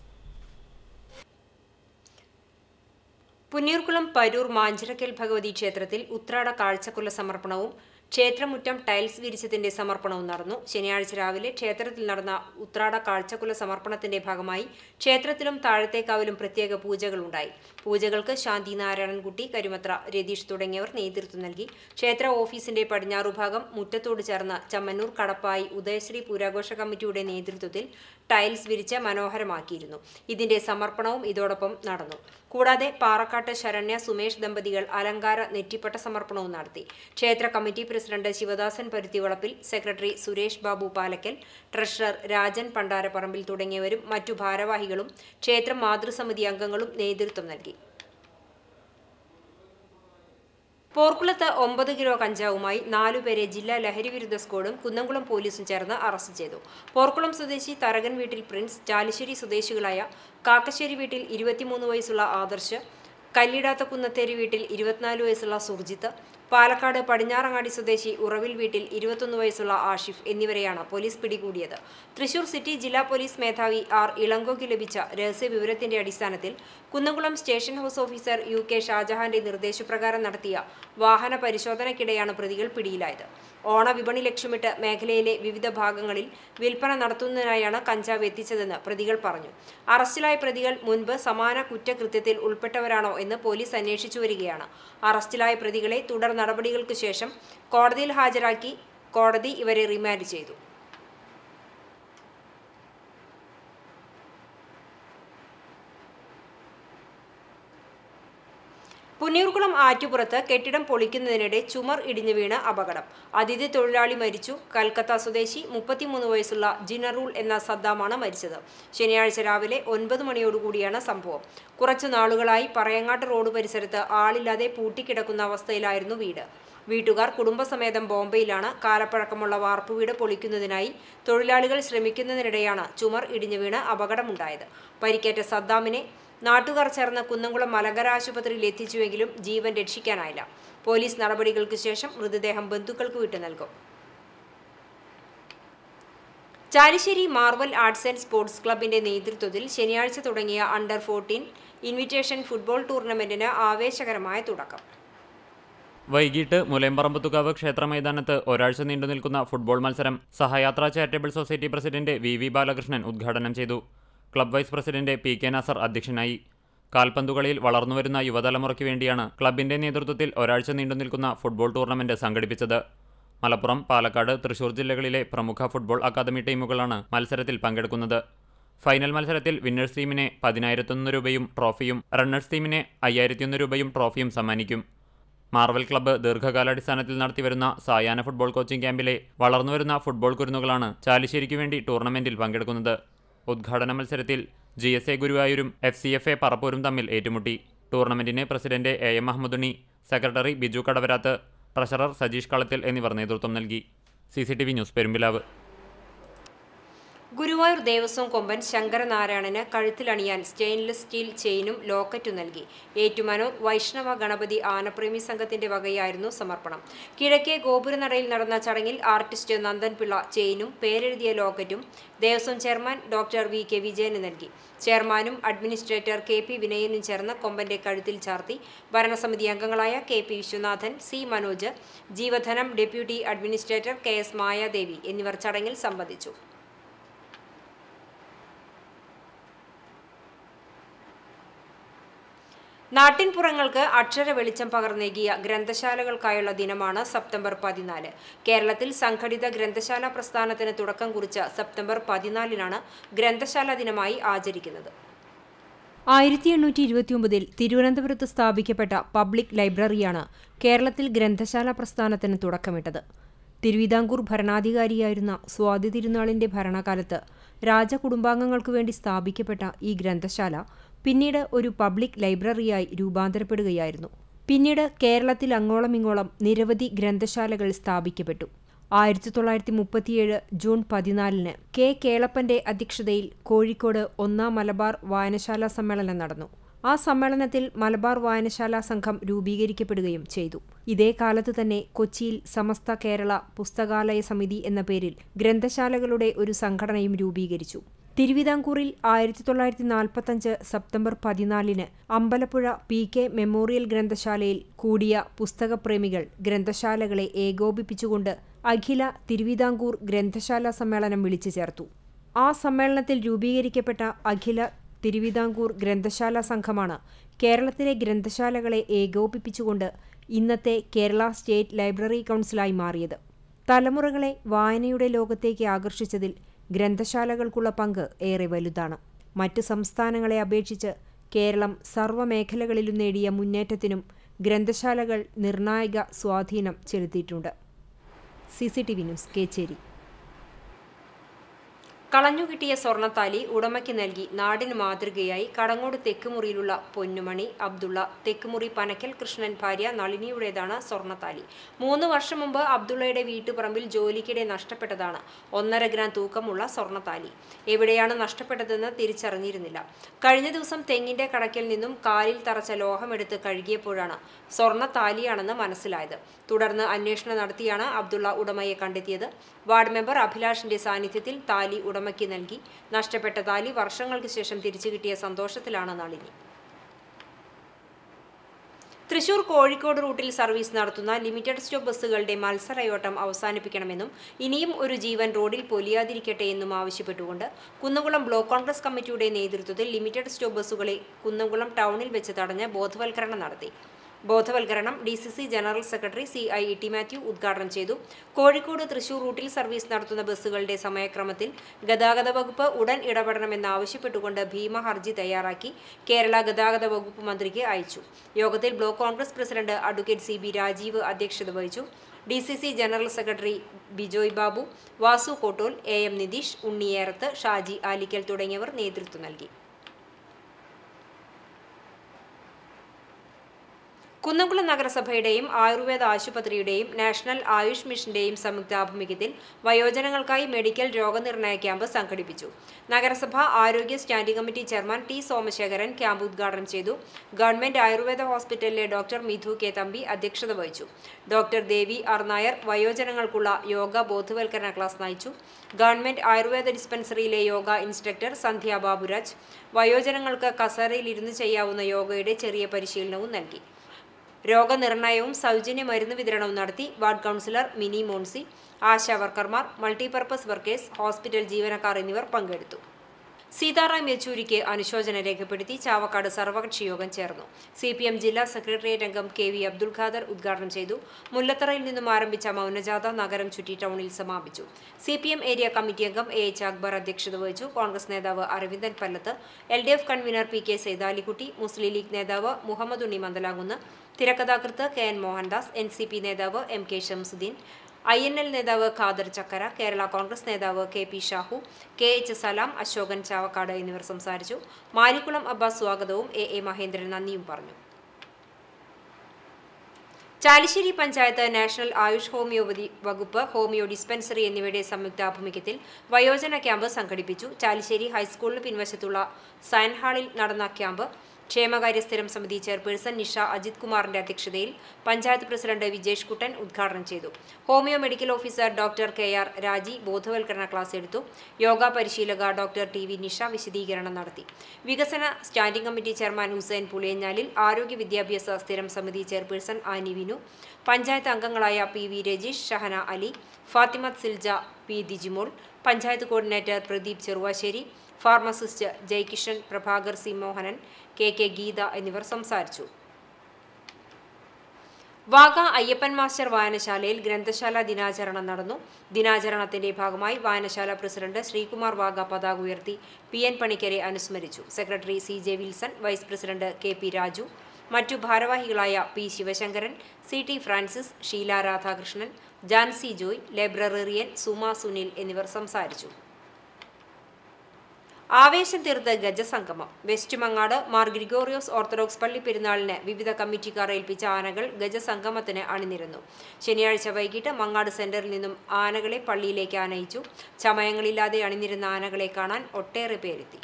പുന്നീർകുളം പരൂർ മാഞ്ചിറക്കൽ ഭഗവതി ക്ഷേത്രത്തിൽ ഉത്രാട കാഴ്ചക്കൊല സമർപ്പണവും ക്ഷേത്രമുറ്റം ടൈൽസ് വിരിച്ചതിന്റെ സമർപ്പണവും നടന്നു. ശനിയാഴ്ച രാവിലെ ക്ഷേത്രത്തിൽ നടന്ന ഉത്രാട കാഴ്ചക്കുല സമർപ്പണത്തിന്റെ ഭാഗമായി ക്ഷേത്രത്തിലും താഴത്തേക്കാവിലും പ്രത്യേക പൂജകളുണ്ടായി. പൂജകൾക്ക് ശാന്തി നാരായണൻകുട്ടി, കരുമത്ര രതീഷ് തുടങ്ങിയവർ നേതൃത്വം നൽകി. ക്ഷേത്ര ഓഫീസിന്റെ പടിഞ്ഞാറുഭാഗം മുറ്റത്തോട് ചേർന്ന് ചമ്മന്നൂർ കടപ്പായി ഉദയശ്രീ പൂരാഘോഷ കമ്മിറ്റിയുടെ നേതൃത്വത്തിൽ ടൈൽസ് വിരിച്ച് മനോഹരമാക്കിയിരുന്നു. ഇതിന്റെ സമർപ്പണവും ഇതോടൊപ്പം നടന്നു. കൂടാതെ പാറക്കാട്ട് ശരണ്യ സുമേഷ് ദമ്പതികൾ അലങ്കാര നെറ്റിപ്പട്ട സമർപ്പണവും നടത്തി. ക്ഷേത്ര committee president Sivadasan Paruthivalappil, secretary Suresh Babu Palakkal, treasurer Rajan Pandaraparambil തുടങ്ങിയവരും മറ്റു ഭാരവാഹികളും ക്ഷേത്ര മാതൃസമിതി അംഗങ്ങളും നേതൃത്വം നൽകി. പോർക്കുളത്ത് ഒമ്പത് കിലോ കഞ്ചാവുമായി നാലുപേരെ ജില്ലാ ലഹരിവിരുദ്ധ സ്ക്വാഡും കുന്നംകുളം പോലീസും ചേർന്ന് അറസ്റ്റ് ചെയ്തു. പോർക്കുളം സ്വദേശി തരകൻ വീട്ടിൽ പ്രിൻസ്, ചാലിശ്ശേരി സ്വദേശികളായ കാക്കശ്ശേരി വീട്ടിൽ ഇരുപത്തിമൂന്ന് വയസ്സുള്ള ആദർശ്, കല്ലിടാത്ത കുന്നത്തേരി വീട്ടിൽ ഇരുപത്തിനാല് വയസ്സുള്ള സുർജിത്ത്, പാലക്കാട് പടിഞ്ഞാറങ്ങാടി സ്വദേശി ഉറവിൽ വീട്ടിൽ ഇരുപത്തൊന്ന് വയസ്സുള്ള ആഷിഫ് എന്നിവരെയാണ് പോലീസ് പിടികൂടിയത്. തൃശൂർ സിറ്റി ജില്ലാ പോലീസ് മേധാവി ആർ ഇളങ്കോയ്ക്ക് ലഭിച്ച രഹസ്യ വിവരത്തിന്റെ അടിസ്ഥാനത്തിൽ Kunnamkulam station house officer U K ഷാജഹാന്റെ നിർദ്ദേശപ്രകാരം നടത്തിയ വാഹന പരിശോധനയ്ക്കിടെയാണ് പ്രതികൾ പിടിയിലായത്. ഓണവിപണി ലക്ഷ്യമിട്ട് മേഖലയിലെ വിവിധ ഭാഗങ്ങളിൽ വിൽപ്പന നടത്തുന്നതിനായാണ് കഞ്ചാവ് എത്തിച്ചതെന്ന് പ്രതികൾ പറഞ്ഞു. അറസ്റ്റിലായ പ്രതികൾ മുൻപ് സമാന കുറ്റകൃത്യത്തിൽ ഉൾപ്പെട്ടവരാണോ എന്ന് പോലീസ് അന്വേഷിച്ചു വരികയാണ്. അറസ്റ്റിലായ പ്രതികളെ തുടർ നടപടികൾക്ക് ശേഷം കോടതിയിൽ ഹാജരാക്കി കോടതി ഇവരെ റിമാൻഡ് ചെയ്തു. പുന്നയൂർകുളം ആറ്റുപുറത്ത് കെട്ടിടം പൊളിക്കുന്നതിനിടെ ചുമർ ഇടിഞ്ഞു വീണ് അപകടം. അതിഥി തൊഴിലാളി മരിച്ചു. കൽക്കത്ത സ്വദേശി മുപ്പത്തിമൂന്ന് വയസ്സുള്ള ജിനറൂൾ എന്ന സദ്ദാമാണ് മരിച്ചത്. ശനിയാഴ്ച രാവിലെ ഒൻപത് മണിയോടുകൂടിയാണ് സംഭവം. കുറച്ചു നാളുകളായി പറയങ്ങാട്ട് റോഡ് പരിസരത്ത് ആളില്ലാതെ പൂട്ടിക്കിടക്കുന്ന അവസ്ഥയിലായിരുന്നു വീട്. വീട്ടുകാർ കുടുംബസമേതം ബോംബെയിലാണ്. കാലപ്പഴക്കമുള്ള വാർപ്പുവീട് പൊളിക്കുന്നതിനായി തൊഴിലാളികൾ ശ്രമിക്കുന്നതിനിടെയാണ് ചുമർ ഇടിഞ്ഞു വീണ് അപകടമുണ്ടായത്. പരിക്കേറ്റ സദ്ദാമിനെ നാട്ടുകാർ ചേർന്ന് കുന്നംകുളം മലങ്കര ആശുപത്രിയിൽ എത്തിച്ചുവെങ്കിലും ജീവൻ രക്ഷിക്കാനായില്ല. പോലീസ് നടപടികൾക്ക് ശേഷം മൃതദേഹം ബന്ധുക്കൾക്ക് വിട്ടു നൽകും. Chalissery Marvel arts and sports ക്ലബിന്റെ നേതൃത്വത്തിൽ ശനിയാഴ്ച തുടങ്ങിയ അണ്ടർ ഫോർട്ടീൻ ഇൻവിറ്റേഷൻ ഫുട്ബോൾ ടൂർണമെന്റിന് ആവേശകരമായ തുടക്കം. വൈകിട്ട് മുലയമ്പറമ്പത്തുകാവ് ക്ഷേത്ര മൈതാനത്ത് ഒരാഴ്ച നീണ്ടുനിൽക്കുന്ന ഫുട്ബോൾ മത്സരം Sahayathra charitable society president V V Balakrishnan ഉദ്ഘാടനം ചെയ്തു. Club vice president P K Nasar അധ്യക്ഷനായി. കാൽപന്തുകളിയിൽ വളർന്നുവരുന്ന യുവതലമുറയ്ക്ക് വേണ്ടിയാണ് ക്ലബിന്റെ നേതൃത്വത്തിൽ ഒരാഴ്ച നീണ്ടുനിൽക്കുന്ന ഫുട്ബോൾ ടൂർണമെന്റ് സംഘടിപ്പിച്ചത്. മലപ്പുറം, പാലക്കാട്, തൃശൂർ ജില്ലകളിലെ പ്രമുഖ ഫുട്ബോൾ അക്കാദമി ടീമുകളാണ് മത്സരത്തിൽ പങ്കെടുക്കുന്നത്. ഫൈനൽ മത്സരത്തിൽ വിന്നേഴ്സ് ടീമിനെ പതിനായിരത്തൊന്ന് രൂപയും ട്രോഫിയും, റണ്ണേഴ്സ് ടീമിനെ അയ്യായിരത്തിയൊന്ന് രൂപയും ട്രോഫിയും സമ്മാനിക്കും. മാർവൽ ക്ലബ്ബ് ദീർഘകാലാടിസ്ഥാനത്തിൽ നടത്തിവരുന്ന സായാഹ്ന ഫുട്ബോൾ കോച്ചിംഗ് ക്യാമ്പിലെ വളർന്നുവരുന്ന ഫുട്ബോൾ കുരുന്നുകളാണ് ചാലിശ്ശേരിക്ക് വേണ്ടി ടൂർണമെന്റിൽ പങ്കെടുക്കുന്നത്. ഉദ്ഘാടന മത്സരത്തിൽ ജി എസ് എ ഗുരുവായൂരും എഫ് സി എഫ് എ പറപ്പൂരും തമ്മിൽ ഏറ്റുമുട്ടി. ടൂർണമെന്റിന് president A M Mahammadunni, secretary Biju Kadavarath, treasurer Sajeesh Kalathil എന്നിവർ നേതൃത്വം നൽകി. C C T V news, Perumbilavu. Guruvayur Devaswom കൊമ്പൻ ശങ്കരനാരായണന് കഴുത്തിലണിയാൻ സ്റ്റെയിൻലെസ് സ്റ്റീൽ ചെയിനും ലോക്കറ്റും നൽകി. ഏറ്റുമാനൂർ വൈഷ്ണവ ഗണപതി ആനപ്രേമി സംഘത്തിന്റെ വകയായിരുന്നു സമർപ്പണം. കിഴക്കേ ഗോപുരനടയിൽ നടന്ന ചടങ്ങിൽ ആർട്ടിസ്റ്റ് നന്ദൻ പിള്ള ചെയിനും പേരെഴുതിയ ലോക്കറ്റും Devaswom chairman doctor V K വിജയന് നൽകി. ചെയർമാനും അഡ്മിനിസ്ട്രേറ്റർ കെ പി വിനയനും ചേർന്ന് കൊമ്പന്റെ കഴുത്തിൽ ചാർത്തി. ഭരണസമിതി അംഗങ്ങളായ K P Viswanathan, C Manoj, ജീവധനം deputy administrator K S Mayadevi എന്നിവർ ചടങ്ങിൽ സംബന്ധിച്ചു. നാട്ടിൻപുറങ്ങൾക്ക് അക്ഷര വെളിച്ചം പകർന്നേകിയ ഗ്രന്ഥശാലകൾക്കായുള്ള ദിനമാണ് സെപ്റ്റംബർ പതിനാല്. കേരളത്തിൽ സംഘടിത ഗ്രന്ഥശാല പ്രസ്ഥാനത്തിന് തുടക്കം കുറിച്ച സെപ്റ്റംബർ പതിനാലിനാണ് ഗ്രന്ഥശാല ദിനമായി ആചരിക്കുന്നത്. ആയിരത്തി എണ്ണൂറ്റി ഇരുപത്തിയൊമ്പതിൽ തിരുവനന്തപുരത്ത് സ്ഥാപിക്കപ്പെട്ട പബ്ലിക് ലൈബ്രറിയാണ് കേരളത്തിൽ ഗ്രന്ഥശാല പ്രസ്ഥാനത്തിന് തുടക്കമിട്ടത്. തിരുവിതാംകൂർ ഭരണാധികാരിയായിരുന്ന സ്വാതി തിരുനാളിന്റെ ഭരണകാലത്ത് രാജകുടുംബാംഗങ്ങൾക്കു വേണ്ടി സ്ഥാപിക്കപ്പെട്ട ഈ ഗ്രന്ഥശാല പിന്നീട് ഒരു പബ്ലിക് ലൈബ്രറിയായി രൂപാന്തരപ്പെടുകയായിരുന്നു. പിന്നീട് കേരളത്തിൽ അങ്ങോളം ഇങ്ങോളം നിരവധി ഗ്രന്ഥശാലകൾ സ്ഥാപിക്കപ്പെട്ടു. ആയിരത്തി തൊള്ളായിരത്തി മുപ്പത്തിയേഴ് ജൂൺ പതിനാലിന് കെ കേളപ്പന്റെ അധ്യക്ഷതയിൽ കോഴിക്കോട് ഒന്നാം മലബാർ വായനശാല സമ്മേളനം നടന്നു. ആ സമ്മേളനത്തിൽ മലബാർ വായനശാല സംഘം രൂപീകരിക്കപ്പെടുകയും ചെയ്തു. ഇതേ കാലത്ത് തന്നെ കൊച്ചിയിൽ സമസ്ത കേരള പുസ്തകാലയ സമിതി എന്ന പേരിൽ ഗ്രന്ഥശാലകളുടെ ഒരു സംഘടനയും രൂപീകരിച്ചു. തിരുവിതാംകൂറിൽ ആയിരത്തി തൊള്ളായിരത്തി നാൽപ്പത്തഞ്ച് സെപ്റ്റംബർ പതിനാലിന് അമ്പലപ്പുഴ പി കെ മെമ്മോറിയൽ ഗ്രന്ഥശാലയിൽ കൂടിയ പുസ്തകപ്രേമികൾ ഗ്രന്ഥശാലകളെ ഏകോപിപ്പിച്ചുകൊണ്ട് അഖില തിരുവിതാംകൂർ ഗ്രന്ഥശാല സമ്മേളനം വിളിച്ചു ചേർത്തു. ആ സമ്മേളനത്തിൽ രൂപീകരിക്കപ്പെട്ട അഖില തിരുവിതാംകൂർ ഗ്രന്ഥശാല സംഘമാണ് കേരളത്തിലെ ഗ്രന്ഥശാലകളെ ഏകോപിപ്പിച്ചുകൊണ്ട് ഇന്നത്തെ കേരള സ്റ്റേറ്റ് ലൈബ്രറി കൗൺസിലായി മാറിയത്. തലമുറകളെ വായനയുടെ ലോകത്തേക്ക് ആകർഷിച്ചതിൽ ഗ്രന്ഥശാലകൾക്കുള്ള പങ്ക് ഏറെ വലുതാണ്. മറ്റ് സംസ്ഥാനങ്ങളെ അപേക്ഷിച്ച് കേരളം സർവ്വമേഖലകളിലും നേടിയ മുന്നേറ്റത്തിനും ഗ്രന്ഥശാലകൾ നിർണായക സ്വാധീനം ചെലുത്തിയിട്ടുണ്ട്. C C T V news, Kechery. കളഞ്ഞുകിട്ടിയ സ്വർണ്ണത്താലി ഉടമയ്ക്ക് നൽകി നാടിന് മാതൃകയായി കടങ്ങോട് തെക്കുമുറിയിലുള്ള പൊന്നുമണി അബ്ദുള്ള. തെക്കുമുറി പനക്കൽ കൃഷ്ണൻ ഭാര്യ നളിനിയുടേതാണ് സ്വർണ്ണത്താലി. മൂന്ന് വർഷം മുമ്പ് അബ്ദുള്ളയുടെ വീട്ടുപറമ്പിൽ ജോലിക്കിടെ നഷ്ടപ്പെട്ടതാണ് ഒന്നര ഗ്രാം തൂക്കമുള്ള സ്വർണ്ണത്താലി. എവിടെയാണ് നഷ്ടപ്പെട്ടതെന്ന് തിരിച്ചറിഞ്ഞിരുന്നില്ല. കഴിഞ്ഞ ദിവസം തെങ്ങിന്റെ കടക്കിൽ നിന്നും കാലിൽ തറച്ച ലോഹമെടുത്ത് കഴുകിയപ്പോഴാണ് സ്വർണ്ണത്താലിയാണെന്ന് മനസ്സിലായത്. തുടർന്ന് അന്വേഷണം നടത്തിയാണ് അബ്ദുള്ള ഉടമയെ കണ്ടെത്തിയത്. വാർഡ് മെമ്പർ അഭിലാഷിന്റെ സാന്നിധ്യത്തിൽ താലി ഉടമയ്ക്ക് നൽകി. നഷ്ടപ്പെട്ട താലി വർഷങ്ങൾക്ക് ശേഷം തിരിച്ചു കിട്ടിയ സന്തോഷത്തിലാണ് നളിനി. തൃശൂർ കോഴിക്കോട് റൂട്ടിൽ സർവീസ് നടത്തുന്ന ലിമിറ്റഡ് സ്റ്റോപ്പ് ബസ്സുകളുടെ മത്സരയോട്ടം അവസാനിപ്പിക്കണമെന്നും ഇനിയും ഒരു ജീവൻ റോഡിൽ പൊലിയാതിരിക്കട്ടെ എന്നും ആവശ്യപ്പെട്ടുകൊണ്ട് കുന്നംകുളം ബ്ലോക്ക് കോൺഗ്രസ് കമ്മിറ്റിയുടെ നേതൃത്വത്തിൽ ലിമിറ്റഡ് സ്റ്റോപ്പ് ബസ്സുകളെ കുന്നംകുളം ടൗണിൽ വെച്ച് തടഞ്ഞ് ബോധവൽക്കരണം നടത്തി. ബോധവൽക്കരണം D C C general secretary C I E T Mathew ഉദ്ഘാടനം ചെയ്തു. കോഴിക്കോട് തൃശൂർ റൂട്ടിൽ സർവീസ് നടത്തുന്ന ബസ്സുകളുടെ സമയക്രമത്തിൽ ഗതാഗത വകുപ്പ് ഉടൻ ഇടപെടണമെന്നാവശ്യപ്പെട്ടുകൊണ്ട് ഭീമ ഹർജി തയ്യാറാക്കി കേരള ഗതാഗത വകുപ്പ് മന്ത്രിക്ക് അയച്ചു. യോഗത്തിൽ block congress president advocate C B Rajeev അധ്യക്ഷത വഹിച്ചു. D C C general secretary Bijoy Babu, Vasu Kottol, A M Nitheesh, Unniyerath, Shaji Alikkal തുടങ്ങിയവർ നേതൃത്വം നൽകി. കുന്നംകുളം നഗരസഭയുടെയും ആയുർവേദ ആശുപത്രിയുടെയും നാഷണൽ ആയുഷ് മിഷന്റെയും സംയുക്താഭിമുഖ്യത്തിൽ വയോജനങ്ങൾക്കായി മെഡിക്കൽ രോഗനിർണയ ക്യാമ്പ് സംഘടിപ്പിച്ചു. നഗരസഭ ആരോഗ്യ standing committee chairman T Somasekharan camp ഉദ്ഘാടനം ചെയ്തു. ഗവൺമെന്റ് ആയുർവേദ ഹോസ്പിറ്റലിലെ ഡോക്ടർ മിഥു കെ തമ്പി അധ്യക്ഷത വഹിച്ചു. ഡോക്ടർ ദേവി ആർ നായർ വയോജനങ്ങൾക്കുള്ള യോഗ ബോധവൽക്കരണ ക്ലാസ് നയിച്ചു. ഗവൺമെന്റ് ആയുർവേദ ഡിസ്പെൻസറിയിലെ യോഗ ഇൻസ്ട്രക്ടർ സന്ധ്യ ബാബുരാജ് വയോജനങ്ങൾക്ക് കസേരയിലിരുന്ന് ചെയ്യാവുന്ന യോഗയുടെ ചെറിയ പരിശീലനവും നൽകി. രോഗനിർണയവും സൗജന്യ മരുന്ന് വിതരണവും നടത്തി. Ward councillor Mini Moncy, ASHA വർക്കർമാർ, മൾട്ടിപർപ്പസ് വർക്കേഴ്സ്, ഹോസ്പിറ്റൽ ജീവനക്കാർ എന്നിവർ പങ്കെടുത്തു. സീതാറാം യെച്ചൂരിക്ക് അനുശോചനം രേഖപ്പെടുത്തി ചാവക്കാട് സർവകക്ഷി യോഗം ചേർന്നു. സി പി എം ജില്ലാ സെക്രട്ടേറിയറ്റ് അംഗം കെ വി അബ്ദുൽ ഖാദർ ഉദ്ഘാടനം ചെയ്തു. മുല്ലത്തറയിൽ നിന്നും ആരംഭിച്ച മൗനജാഥ നഗരം ചുറ്റി ടൗണിൽ സമാപിച്ചു. C P M area committee അംഗം എ എച്ച് അക്ബർ അധ്യക്ഷത വഹിച്ചു. കോൺഗ്രസ് നേതാവ് Aravindan Pallath, L D F convener P K Saithalikutty, Muslim league നേതാവ് മുഹമ്മദ് ഉണ്ണി മന്ദലാകുന്ന്, തിരക്കഥാകൃത്ത് K N Mohandas, N C P നേതാവ് M K Shamsudheen, I N L നേതാവ് ഖാദർ ചക്കര, കേരള കോൺഗ്രസ് നേതാവ് K P Shahu, K H Salam, Ashokan Chavakkad എന്നിവർ സംസാരിച്ചു. മാരിക്കുളം അബ്ബാസ് സ്വാഗതവും എ എ മഹേന്ദ്രൻ നന്ദിയും പറഞ്ഞു. ചാലിശ്ശേരി പഞ്ചായത്ത് നാഷണൽ ആയുഷ് ഹോമിയോപതി വകുപ്പ് ഹോമിയോ ഡിസ്പെൻസറി എന്നിവയുടെ സംയുക്താഭിമുഖ്യത്തിൽ വയോജന ക്യാമ്പ് സംഘടിപ്പിച്ചു. ചാലിശ്ശേരി ഹൈസ്കൂളിന് പിൻവശത്തുള്ള സയൻ ഹാളിൽ നടന്ന ക്യാമ്പ് ക്ഷേമകാര്യ സ്ഥിരം സമിതി ചെയർപേഴ്സൺ നിഷ അജിത് കുമാറിന്റെ അധ്യക്ഷതയിൽ പഞ്ചായത്ത് പ്രസിഡന്റ് വിജേഷ് കുട്ടൻ ഉദ്ഘാടനം ചെയ്തു. Homoeo medical officer doctor K R Raji ബോധവൽക്കരണ ക്ലാസ് എടുത്തു. യോഗ പരിശീലക ഡോക്ടർ ടി വി നിഷ വിശദീകരണം നടത്തി. വികസന standing committee chairman Hussain Puliyanjalil, ആരോഗ്യ വിദ്യാഭ്യാസ സ്ഥിരം സമിതി ചെയർപേഴ്സൺ ആനി വിനു, പഞ്ചായത്ത് അംഗങ്ങളായ P V Rajeesh, Shahana Ali, Fathimath Silja, P Dijimol, panchayat coordinator Pradeep Cheruvassery, pharmacist Jaikishan, Prabhakar C Mohanan, K K Geetha എന്നിവർ സംസാരിച്ചു. വാഗ അയ്യപ്പൻ മാസ്റ്റർ വായനശാലയിൽ ഗ്രന്ഥശാല ദിനാചരണം നടന്നു. ദിനാചരണത്തിന്റെ ഭാഗമായി വായനശാല പ്രസിഡന്റ് ശ്രീകുമാർ വാഗ പതാക ഉയർത്തി പി എൻ പണിക്കരെ അനുസ്മരിച്ചു. Secretary C J Wilson, vice president K P Raju, മറ്റു ഭാരവാഹികളായ P Sivasankaran, C T Francis, Sheela Radhakrishnan, Jancy Joy, librarian Suma Sunil എന്നിവർ സംസാരിച്ചു. ആവേശം തീർത്ത് ഗജസംഗമം. West Mangad Mar Gregorios orthodox പള്ളി പെരുന്നാളിന് വിവിധ കമ്മിറ്റിക്കാർ ഏൽപ്പിച്ച ആനകൾ ഗജസംഗമത്തിന് അണിനിരന്നു. ശനിയാഴ്ച വൈകിട്ട് മങ്ങാട് സെന്ററിൽ നിന്നും ആനകളെ പള്ളിയിലേക്ക് ആനയിച്ചു. ചമയങ്ങളില്ലാതെ അണിനിരുന്ന ആനകളെ കാണാൻ ഒട്ടേറെ പേരെത്തി.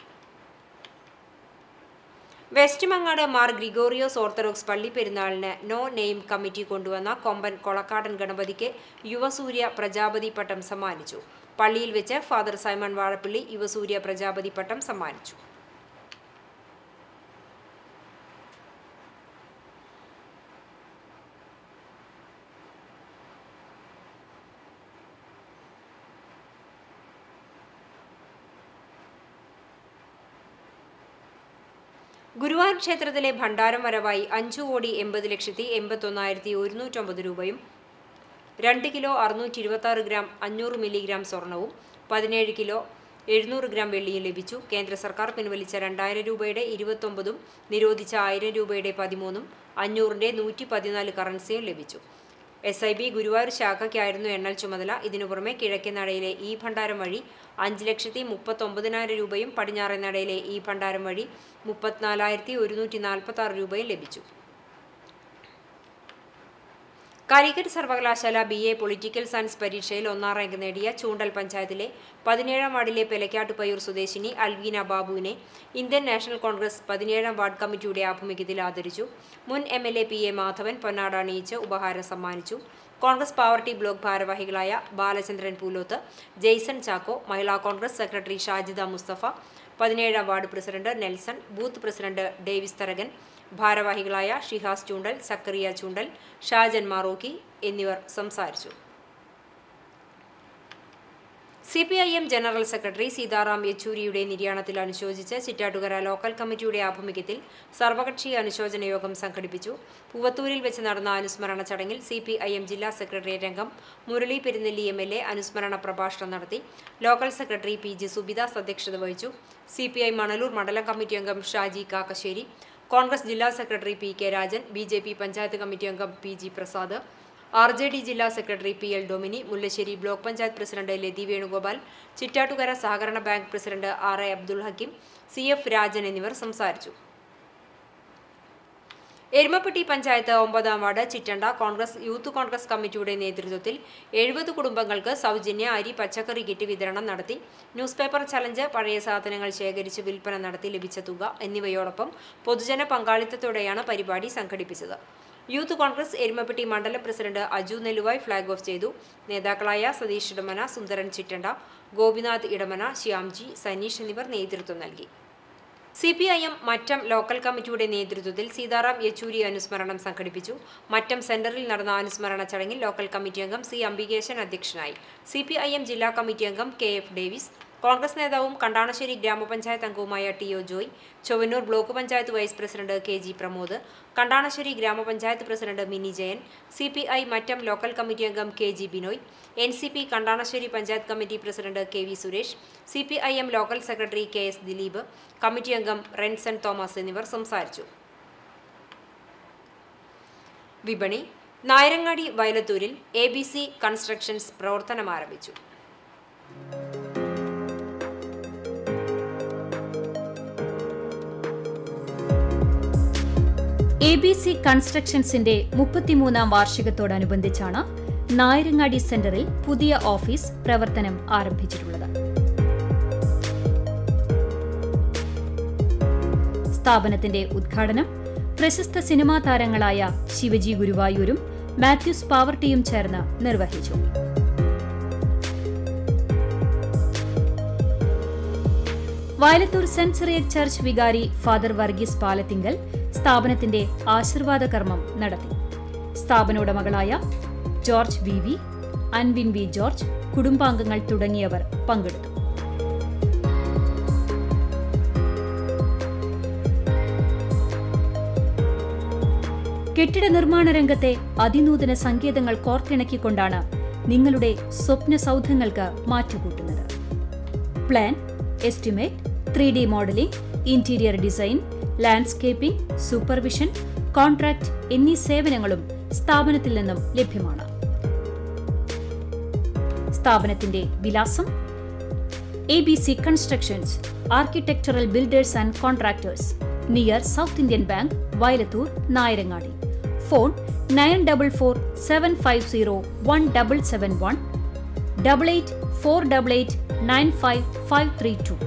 West Mangad Mar Gregorios orthodox പള്ളി പെരുന്നാളിന് നോ നെയിം കമ്മിറ്റി കൊണ്ടുവന്ന കൊമ്പൻ കൊളക്കാടൻ ഗണപതിക്ക് യുവസൂര്യ പ്രജാപതി പട്ടം സമ്മാനിച്ചു. പള്ളിയിൽ വെച്ച് ഫാദർ സൈമൺ വാഴപ്പള്ളി യുവസൂര്യ പ്രജാപതി പട്ടം സമ്മാനിച്ചു. ഗുരുവായൂർ ക്ഷേത്രത്തിലെ ഭണ്ഡാരം വരവായി അഞ്ചു കോടി എൺപത് ലക്ഷത്തി എൺപത്തൊന്നായിരത്തി ഒരുന്നൂറ്റൊമ്പത് രൂപയും രണ്ട് കിലോ അറുന്നൂറ്റി ഇരുപത്തി ആറ് ഗ്രാം അഞ്ഞൂറ് മില്ലിഗ്രാം സ്വർണവും പതിനേഴ് കിലോ എഴുന്നൂറ് ഗ്രാം വെള്ളിയും ലഭിച്ചു. കേന്ദ്ര സർക്കാർ പിൻവലിച്ച രണ്ടായിരം രൂപയുടെ ഇരുപത്തൊമ്പതും നിരോധിച്ച ആയിരം രൂപയുടെ പതിമൂന്നും അഞ്ഞൂറിൻ്റെ നൂറ്റി പതിനാല് കറൻസിയും ലഭിച്ചു. എസ് ഐ ബി ഗുരുവായൂർ ശാഖയ്ക്കായിരുന്നു എണ്ണൽ ചുമതല. ഇതിനു പുറമെ കിഴക്കേ നടയിലെ ഈ ഭണ്ഡാരം വഴി അഞ്ച് ലക്ഷത്തി മുപ്പത്തൊമ്പതിനായിരം രൂപയും പടിഞ്ഞാറേ നടയിലെ ഈ ഭണ്ഡാരം വഴി മുപ്പത്തിനാലായിരത്തി ഒരുന്നൂറ്റി നാൽപ്പത്തി ആറ് രൂപയും ലഭിച്ചു. കാലിക്കറ്റ് സർവകലാശാല ബി എ പൊളിറ്റിക്കൽ സയൻസ് പരീക്ഷയിൽ ഒന്നാം റാങ്ക് നേടിയ ചൂണ്ടൽ പഞ്ചായത്തിലെ പതിനേഴാം വാർഡിലെ പെലക്കാട്ടുപയ്യൂർ സ്വദേശിനി അൽവീന ബാബുവിനെ ഇന്ത്യൻ നാഷണൽ കോൺഗ്രസ് പതിനേഴാം വാർഡ് കമ്മിറ്റിയുടെ ആഭിമുഖ്യത്തിൽ ആദരിച്ചു. മുൻ M L A P A Madhavan പൊന്നാട അണിയിച്ച് ഉപഹാരം സമ്മാനിച്ചു. കോൺഗ്രസ് പാവർട്ടി ബ്ലോക്ക് ഭാരവാഹികളായ Balachandran Poolothu, Jaison Chacko, Mahila congress secretary Shajida Musthafa, പതിനേഴാം ward president Nelson, booth president Davis Tharakan, ഭാരവാഹികളായ ഷിഹാസ് ചൂണ്ടൽ, സക്കറിയ ചൂണ്ടൽ, ഷാജൻ മാറോക്കി എന്നിവർ സംസാരിച്ചു. C P I M general secretary Sitaram യെച്ചൂരിയുടെ നിര്യാണത്തിൽ അനുശോചിച്ച് ചിറ്റാറ്റുകര ലോക്കൽ കമ്മിറ്റിയുടെ ആഭിമുഖ്യത്തിൽ സർവകക്ഷി അനുശോചന യോഗം സംഘടിപ്പിച്ചു. പൂവത്തൂരിൽ വെച്ച് നടന്ന അനുസ്മരണ ചടങ്ങിൽ സി പി ഐ എം ജില്ലാ സെക്രട്ടേറിയറ്റ് അംഗം Murali Perunnelli M L A അനുസ്മരണ പ്രഭാഷണം നടത്തി. Local secretary P G Subidas അധ്യക്ഷത വഹിച്ചു. സി പി ഐ മണലൂർ മണ്ഡലം കമ്മിറ്റി അംഗം ഷാജി കാക്കശ്ശേരി, കോൺഗ്രസ് ജില്ലാ secretary P K Rajan, B J P panchayat committee അംഗം P G Prasad, R J D ജില്ലാ secretary P L Domini, Mullassery block panchayat president Lathi Venugopal, Chittattukara സഹകരണ bank president R A Abdul Hakkim, C F Rajan എന്നിവർ സംസാരിച്ചു. എരുമപ്പെട്ടി പഞ്ചായത്ത് ഒമ്പതാം ward Chittanda congress youth congress കമ്മിറ്റിയുടെ നേതൃത്വത്തിൽ എഴുപത് കുടുംബങ്ങൾക്ക് സൗജന്യ അരി പച്ചക്കറി കിറ്റ് വിതരണം നടത്തി. ന്യൂസ് പേപ്പർ ചലഞ്ച്, പഴയ സാധനങ്ങൾ ശേഖരിച്ച് വിൽപ്പന നടത്തി ലഭിച്ച തുക എന്നിവയോടൊപ്പം പൊതുജന പങ്കാളിത്തത്തോടെയാണ് പരിപാടി സംഘടിപ്പിച്ചത്. യൂത്ത് കോൺഗ്രസ് എരുമപ്പെട്ടി മണ്ഡലം president Aju Nelluvai flag off ചെയ്തു. നേതാക്കളായ സതീഷ് ഇടമന, സുന്ദരൻ ചിറ്റണ്ട, ഗോപിനാഥ് ഇടമന, ശ്യാംജി, സനീഷ് എന്നിവർ നേതൃത്വം നൽകി. C P I M Mattam local കമ്മിറ്റിയുടെ നേതൃത്വത്തിൽ സീതാറാം യെച്ചൂരി അനുസ്മരണം സംഘടിപ്പിച്ചു. മറ്റം സെന്ററിൽ നടന്ന അനുസ്മരണ ചടങ്ങിൽ ലോക്കൽ കമ്മിറ്റി അംഗം സി അംബികേശൻ അധ്യക്ഷനായി. സി പി ഐ എം ജില്ലാ കമ്മിറ്റി അംഗം കെ എഫ് ഡേവിസ്, കോൺഗ്രസ് നേതാവും കണ്ടാണശ്ശേരി ഗ്രാമപഞ്ചായത്ത് അംഗവുമായ T O Joy, Chowwannur block panchayat vice president K G Pramod, Kandanassery ഗ്രാമപഞ്ചായത്ത് president Mini Jayan, C P I Mattam local committee അംഗം K G Binoy, N C P Kandanassery panchayat committee president K V Suresh, C P I M local secretary K S Dileep, committee അംഗം Renson Thomas എന്നിവർ സംസാരിച്ചു. വിപണി. നായരങ്ങാടി വയലത്തൂരിൽ A B C constructions പ്രവർത്തനം ആരംഭിച്ചു. A B C കൺസ്ട്രക്ഷൻസിന്റെ മുപ്പത്തിമൂന്നാം വാർഷികത്തോടനുബന്ധിച്ചാണ് നായരങ്ങാടി സെന്ററിൽ പുതിയ ഓഫീസ് പ്രവർത്തനം ആരംഭിച്ചിട്ടുള്ളത്. സ്ഥാപനത്തിന്റെ ഉദ്ഘാടനം പ്രശസ്ത സിനിമാ താരങ്ങളായ ശിവജി ഗുരുവായൂരും മാത്യൂസ് പാവർട്ടിയും ചേർന്ന് നിർവഹിച്ചു. വയലത്തൂർ സെന്റ് സിറിയക് ചർച്ച് വികാരി ഫാദർ വർഗീസ് പാലത്തിങ്കൽ സ്ഥാപനത്തിന്റെ ആശീർവാദ കർമ്മം നടത്തി. സ്ഥാപന ഉടമകളായ George V V, Anvin V George, കുടുംബാംഗങ്ങൾ തുടങ്ങിയവർ പങ്കെടുത്തു. കെട്ടിട നിർമ്മാണ രംഗത്തെ അതിനൂതന സങ്കേതങ്ങൾ കോർത്തിണക്കിക്കൊണ്ടാണ് നിങ്ങളുടെ സ്വപ്ന സൗധങ്ങൾക്ക് മാറ്റുകൂട്ടുന്നത്. Plan, estimate, three D modelling, interior design, landscaping, supervision, contract എന്നീ സേവനങ്ങളും സ്ഥാപനത്തിൽ നിന്നും ലഭ്യമാണ്. സ്ഥാപനത്തിന്റെ വിലാസം: A B C constructions, architectural builders and contractors, near south Indian bank, Vayalathur, Nayarangadi. Phone nine double four seven five zero one double seven one, double eight four double eight nine five five three two.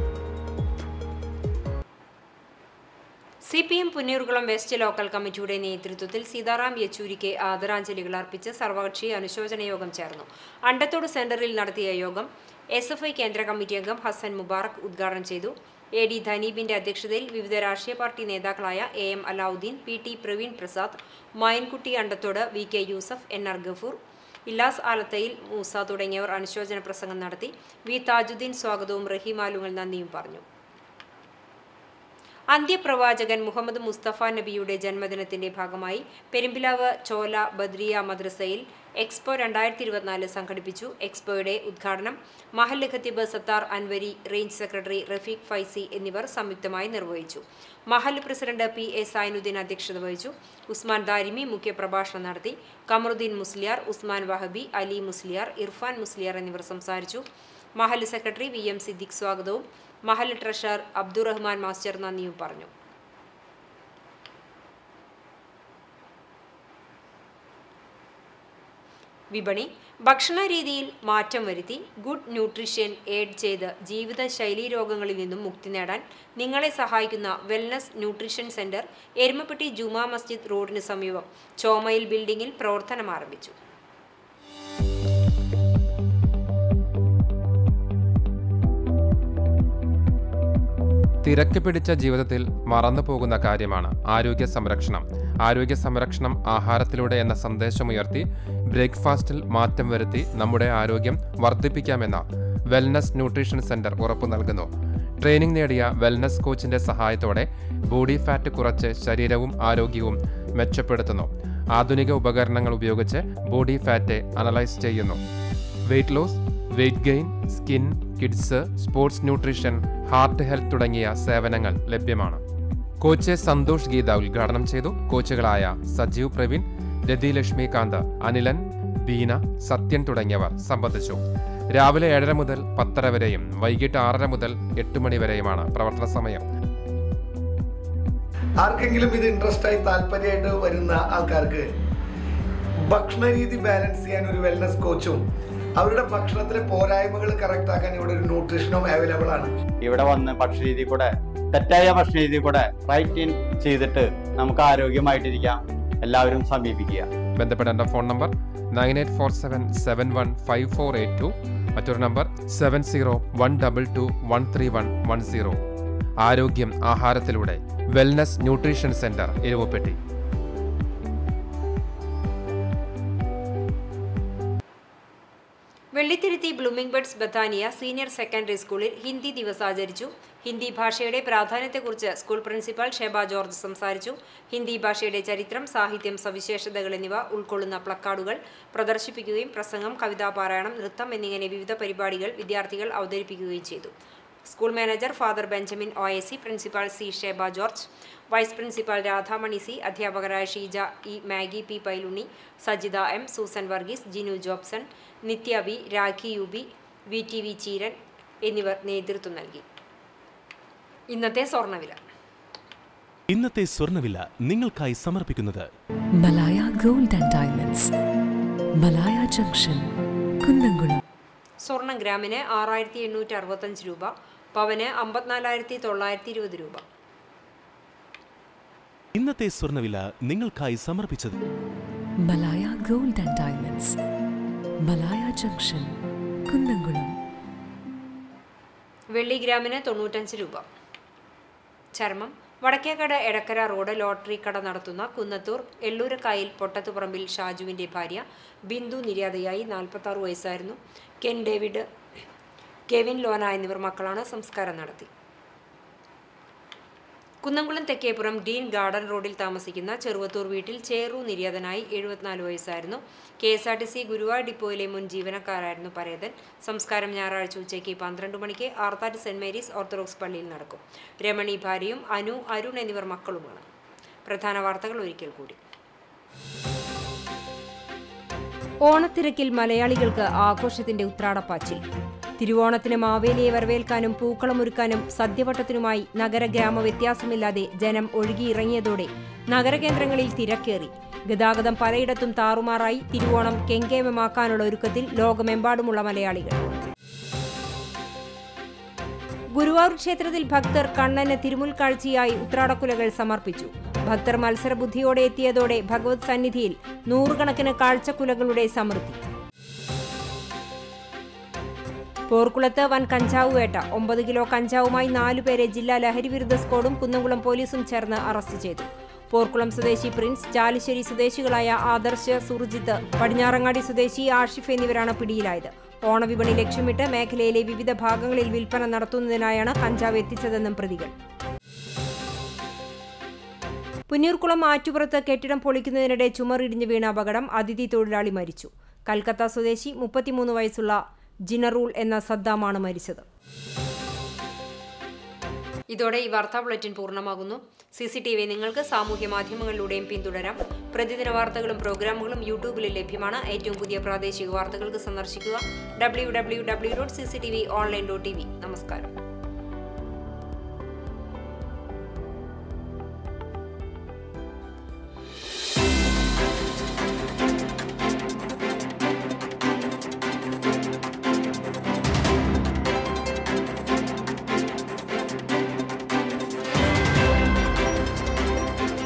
C P M Punnayurkulam west local കമ്മിറ്റിയുടെ നേതൃത്വത്തിൽ സീതാറാം യെച്ചൂരിക്ക് ആദരാഞ്ജലികൾ അർപ്പിച്ച് സർവകക്ഷി അനുശോചന യോഗം ചേർന്നു. Andathode centre നടത്തിയ യോഗം എസ് എഫ് ഐ കേന്ദ്ര കമ്മിറ്റി അംഗം ഹസൻ മുബാറക് ഉദ്ഘാടനം ചെയ്തു. എ ഡി ധനീബിന്റെ അധ്യക്ഷതയിൽ വിവിധ രാഷ്ട്രീയ പാർട്ടി നേതാക്കളായ A M Alavudheen, P T Praveen Prasad, Mayankutty Andathode, V K Yusuf, N R Gafoor, Illas Alathayil Moosa തുടങ്ങിയവർ അനുശോചന പ്രസംഗം നടത്തി. വി താജുദ്ദീൻ സ്വാഗതവും റഹീം ആലുങ്ങൽ നന്ദിയും പറഞ്ഞു. അന്ത്യപ്രവാചകൻ മുഹമ്മദ് മുസ്തഫ നബിയുടെ ജന്മദിനത്തിന്റെ ഭാഗമായി പെരുമ്പിലാവ് ചോല ബദ്രിയ മദ്രസയിൽ എക്സ്പോ രണ്ടായിരത്തി ഇരുപത്തിനാല് സംഘടിപ്പിച്ചു. എക്സ്പോയുടെ ഉദ്ഘാടനം മഹല്ല് ഖത്തീബ് സത്താർ അൻവരി, റേഞ്ച് സെക്രട്ടറി റഫീഖ് ഫൈസി എന്നിവർ സംയുക്തമായി നിർവഹിച്ചു. മഹല്ല് പ്രസിഡന്റ് പി എ സൈനുദ്ദീൻ അധ്യക്ഷത വഹിച്ചു. ഉസ്മാൻ ദാരിമി മുഖ്യപ്രഭാഷണം നടത്തി. കമറുദ്ദീൻ മുസ്ലിയാർ, ഉസ്മാൻ വഹബി, അലി മുസ്ലിയാർ, ഇർഫാൻ മുസ്ലിയാർ എന്നിവർ സംസാരിച്ചു. മഹല്ല് സെക്രട്ടറി വി എം സിദ്ദിഖ് സ്വാഗതവും മഹല്ല് ട്രഷറർ അബ്ദുറഹ്മാൻ മാസ്റ്റർ നന്ദിയും പറഞ്ഞു. വിപണി. ഭക്ഷണ രീതിയിൽ മാറ്റം വരുത്തി ഗുഡ് ന്യൂട്രീഷൻ ഏഡ് ചെയ്ത് ജീവിതശൈലീ രോഗങ്ങളിൽ നിന്നും മുക്തി നേടാൻ നിങ്ങളെ സഹായിക്കുന്ന വെൽനസ് ന്യൂട്രീഷൻ സെന്റർ എരുമപ്പെട്ടി ജുമാ മസ്ജിദ് റോഡിന് സമീപം ചോമയിൽ ബിൽഡിംഗിൽ പ്രവർത്തനം ആരംഭിച്ചു. തിരക്ക് പിടിച്ച ജീവിതത്തിൽ മറന്നു പോകുന്ന കാര്യമാണ് ആരോഗ്യ സംരക്ഷണം. ആരോഗ്യ സംരക്ഷണം ആഹാരത്തിലൂടെ എന്ന സന്ദേശമുയർത്തി ബ്രേക്ക്ഫാസ്റ്റിൽ മാറ്റം വരുത്തി നമ്മുടെ ആരോഗ്യം വർദ്ധിപ്പിക്കാമെന്ന വെൽനസ് ന്യൂട്രീഷൻ സെന്റർ ഉറപ്പു നൽകുന്നു. ട്രെയിനിംഗ് നേടിയ വെൽനസ് കോച്ചിന്റെ സഹായത്തോടെ ബോഡി ഫാറ്റ് കുറച്ച് ശരീരവും ആരോഗ്യവും മെച്ചപ്പെടുത്തുന്നു. ആധുനിക ഉപകരണങ്ങൾ ഉപയോഗിച്ച് ബോഡി ഫാറ്റ് അനലൈസ് ചെയ്യുന്നു. Weight loss, weight gain, skin, kids, sports nutrition, heart health തുടങ്ങിയ സേവനങ്ങൾ ലഭ്യമാണ്. കോച്ച് സന്തോഷ് ഗീത ഉദ്ഘാടനം ചെയ്തു. കോച്ചുകളായ സജീവ് പ്രവീൺ, രതി ലക്ഷ്മികാന്ത്, അനിലൻ, ബീന, സത്യൻ തുടങ്ങിയവർ സംബന്ധിച്ചു. രാവിലെ ഏഴര മുതൽ പത്തര വരെയും വൈകിട്ട് ആറര മുതൽ എട്ട് മണി വരെയുമാണ് പ്രവർത്തന സമയം. ആർക്കെങ്കിലും ഇത് ഇൻട്രസ്റ്റ് ആയി താല്പര്യമായിട്ട് വരുന്ന ആൾക്കാർക്ക് ഭക്ഷണ രീതി ബാലൻസ് ചെയ്യാൻ ഒരു വെൽനസ് കോച്ചും അവരുടെ ഭക്ഷണത്തിലെ പോരായ്മകൾ കറക്റ്റ് ആക്കാൻ ഇവിടെ ഒരു ന്യൂട്രീഷനും അവൈലബിൾ ആണ്. ഇവിടെ വന്ന് ഭക്ഷണ രീതി കൂടെ തെറ്റായ ഭക്ഷണ രീതി കൂടെ റൈറ്റ് ഇൻ ചെയ്തിട്ട് നമുക്ക് ആരോഗ്യമായിട്ടിരിക്കാം. എല്ലാവരും സമീപിക്കുക. ബന്ധപ്പെടേണ്ട phone number nine eight four seven seven one five four eight two, മറ്റൊരു number seven zero one double two one three one one zero. ആരോഗ്യം ആഹാരത്തിലൂടെ വെൽനസ് ന്യൂട്രീഷൻ സെന്റർ എരുവപ്പെട്ടി. വെള്ളിത്തിരുത്തി blooming buds Bethania senior secondary സ്കൂളിൽ ഹിന്ദി ദിവസ് ആചരിച്ചു. ഹിന്ദി ഭാഷയുടെ പ്രാധാന്യത്തെക്കുറിച്ച് സ്കൂൾ പ്രിൻസിപ്പാൾ ഷെബ ജോർജ് സംസാരിച്ചു. ഹിന്ദി ഭാഷയുടെ ചരിത്രം, സാഹിത്യം, സവിശേഷതകൾ എന്നിവ ഉൾക്കൊള്ളുന്ന പ്ലക്കാർഡുകൾ പ്രദർശിപ്പിക്കുകയും പ്രസംഗം, കവിതാപാരായണം, നൃത്തം എന്നിങ്ങനെ വിവിധ പരിപാടികൾ വിദ്യാർത്ഥികൾ അവതരിപ്പിക്കുകയും ചെയ്തു. School manager father Benjamin O A C, principal C Sheba George, vice principal Radhamani C, അധ്യാപകരായ Sheeja E, Maggie P Pailunni, Sajitha M, Susan Varghese, Jinu Jobson, Nithya V, Rakhi U B, V T V Cheeran എന്നിവർ നേതൃത്വം നൽകി. ഇന്നത്തെ സ്വർണ്ണവില ഇന്നത്തെ സ്വർണ്ണവില നിങ്ങൾക്കായി സമർപ്പിക്കുന്നത് Malaya gold and diamonds, Malaya junction, Kunnamkulam. സ്വർണം ഗ്രാമിന് ആറായിരത്തി എണ്ണൂറ്റി അറുപത്തഞ്ച് രൂപ, പവന് അമ്പത്തിനാലായിരത്തി തൊള്ളായിരത്തി ഇരുപത് രൂപ. ഇന്നത്തെ സ്വർണ്ണവില നിങ്ങൾക്കായി സമർപ്പിച്ചത് Malaya gold and diamonds, Malaya junction, Kunnamkulam. വെള്ളി ഗ്രാമിന് തൊണ്ണൂറ്റഞ്ച് രൂപ. ചർമ്മം വടക്കേക്കട എടക്കര റോഡ് ലോട്ടറി കട നടത്തുന്ന കുന്നത്തൂർ എള്ളൂരക്കായിൽ പൊട്ടത്തുപറമ്പിൽ ഷാജുവിൻ്റെ ഭാര്യ ബിന്ദു നിര്യാതയായി നാൽപ്പത്താറ് വയസ്സായിരുന്നു. കെൻ ഡേവിഡ്, കെവിൻ ലോന എന്നിവർ മക്കളാണ്. സംസ്കാരം നടത്തി. കുന്നംകുളം തെക്കേപ്പുറം ഡീൻ ഗാർഡൻ റോഡിൽ താമസിക്കുന്ന ചെറുവത്തൂർ വീട്ടിൽ ചേറു നിര്യാതനായി എഴുപത്തിനാല് വയസ്സായിരുന്നു. K S R T C Guruvayur ഡിപ്പോയിലെ മുൻ ജീവനക്കാരായിരുന്നു പരേതൻ. സംസ്കാരം ഞായറാഴ്ച ഉച്ചയ്ക്ക് പന്ത്രണ്ട് മണിക്ക് ആർത്താറ്റ് സെന്റ് മേരീസ് ഓർത്തഡോക്സ് പള്ളിയിൽ നടക്കും. രമണി ഭാര്യയും അനു, അരുൺ എന്നിവർ മക്കളുമാണ്. പ്രധാന വാർത്തകൾ ഒരിക്കൽ കൂടി. ഓണത്തിരക്കിൽ മലയാളികൾക്ക് ആഘോഷത്തിന്റെ ഉത്രാടപ്പാച്ചിൽ. തിരുവോണത്തിന് മാവേലിയെ വരവേൽക്കാനും പൂക്കളമൊരുക്കാനും സദ്യവട്ടത്തിനുമായി നഗര ഗ്രാമ വ്യത്യാസമില്ലാതെ ജനം ഒഴുകിയിറങ്ങിയതോടെ നഗരകേന്ദ്രങ്ങളിൽ തിരക്കേറി. ഗതാഗതം പലയിടത്തും താറുമാറായി. തിരുവോണം കെങ്കേമമാക്കാനുള്ള ഒരുക്കത്തിൽ ലോകമെമ്പാടുമുള്ള മലയാളികൾ. ഗുരുവായൂർ ക്ഷേത്രത്തിൽ ഭക്തർ കണ്ണന് തിരുമുൽക്കാഴ്ചയായി ഉത്രാടക്കുലകൾ സമർപ്പിച്ചു. ഭക്തർ മത്സരബുദ്ധിയോടെ എത്തിയതോടെ ഭഗവത് സന്നിധിയിൽ നൂറുകണക്കിന് കാഴ്ചക്കുലകളുടെ സമൃദ്ധി. പോർക്കുളത്ത് വൻ കഞ്ചാവ് വേട്ട. ഒമ്പത് കിലോ കഞ്ചാവുമായി നാലുപേരെ ജില്ലാ ലഹരിവിരുദ്ധ സ്ക്വാഡും കുന്നംകുളം പോലീസും ചേർന്ന് അറസ്റ്റ് ചെയ്തു. പോർക്കുളം സ്വദേശി പ്രിൻസ്, ചാലിശ്ശേരി സ്വദേശികളായ ആദർശ്, സുർജിത്ത്, പടിഞ്ഞാറങ്ങാടി സ്വദേശി ആഷിഫ് എന്നിവരാണ് പിടിയിലായത്. ഓണവിപണി ലക്ഷ്യമിട്ട് മേഖലയിലെ വിവിധ ഭാഗങ്ങളിൽ വിൽപ്പന നടത്തുന്നതിനായാണ് കഞ്ചാവ് എത്തിച്ചതെന്നും പ്രതികൾ. പുന്നൂർക്കുളം ആറ്റുപുറത്ത് കെട്ടിടം പൊളിക്കുന്നതിനിടെ ചുമറിടിഞ്ഞ് വീണ അപകടം. അതിഥി തൊഴിലാളി മരിച്ചു. കൽക്കത്ത സ്വദേശി മുപ്പത്തിമൂന്ന് വയസ്സുള്ള ജിനറൂൾ എന്ന സദ്ദാമാണ് മരിച്ചത്. ഇതോടെ ഈ വാർത്താ ബുള്ളറ്റിൻ പൂർണ്ണമാകുന്നു. സി സി ടി വി നിങ്ങൾക്ക് സാമൂഹ്യ മാധ്യമങ്ങളിലൂടെയും പിന്തുടരാം. പ്രതിദിന വാർത്തകളും പ്രോഗ്രാമുകളും യൂട്യൂബിൽ ലഭ്യമാണ്. ഏറ്റവും പുതിയ പ്രാദേശിക വാർത്തകൾക്ക് സന്ദർശിക്കുക W W W dot C C T V online dot T V. നമസ്കാരം.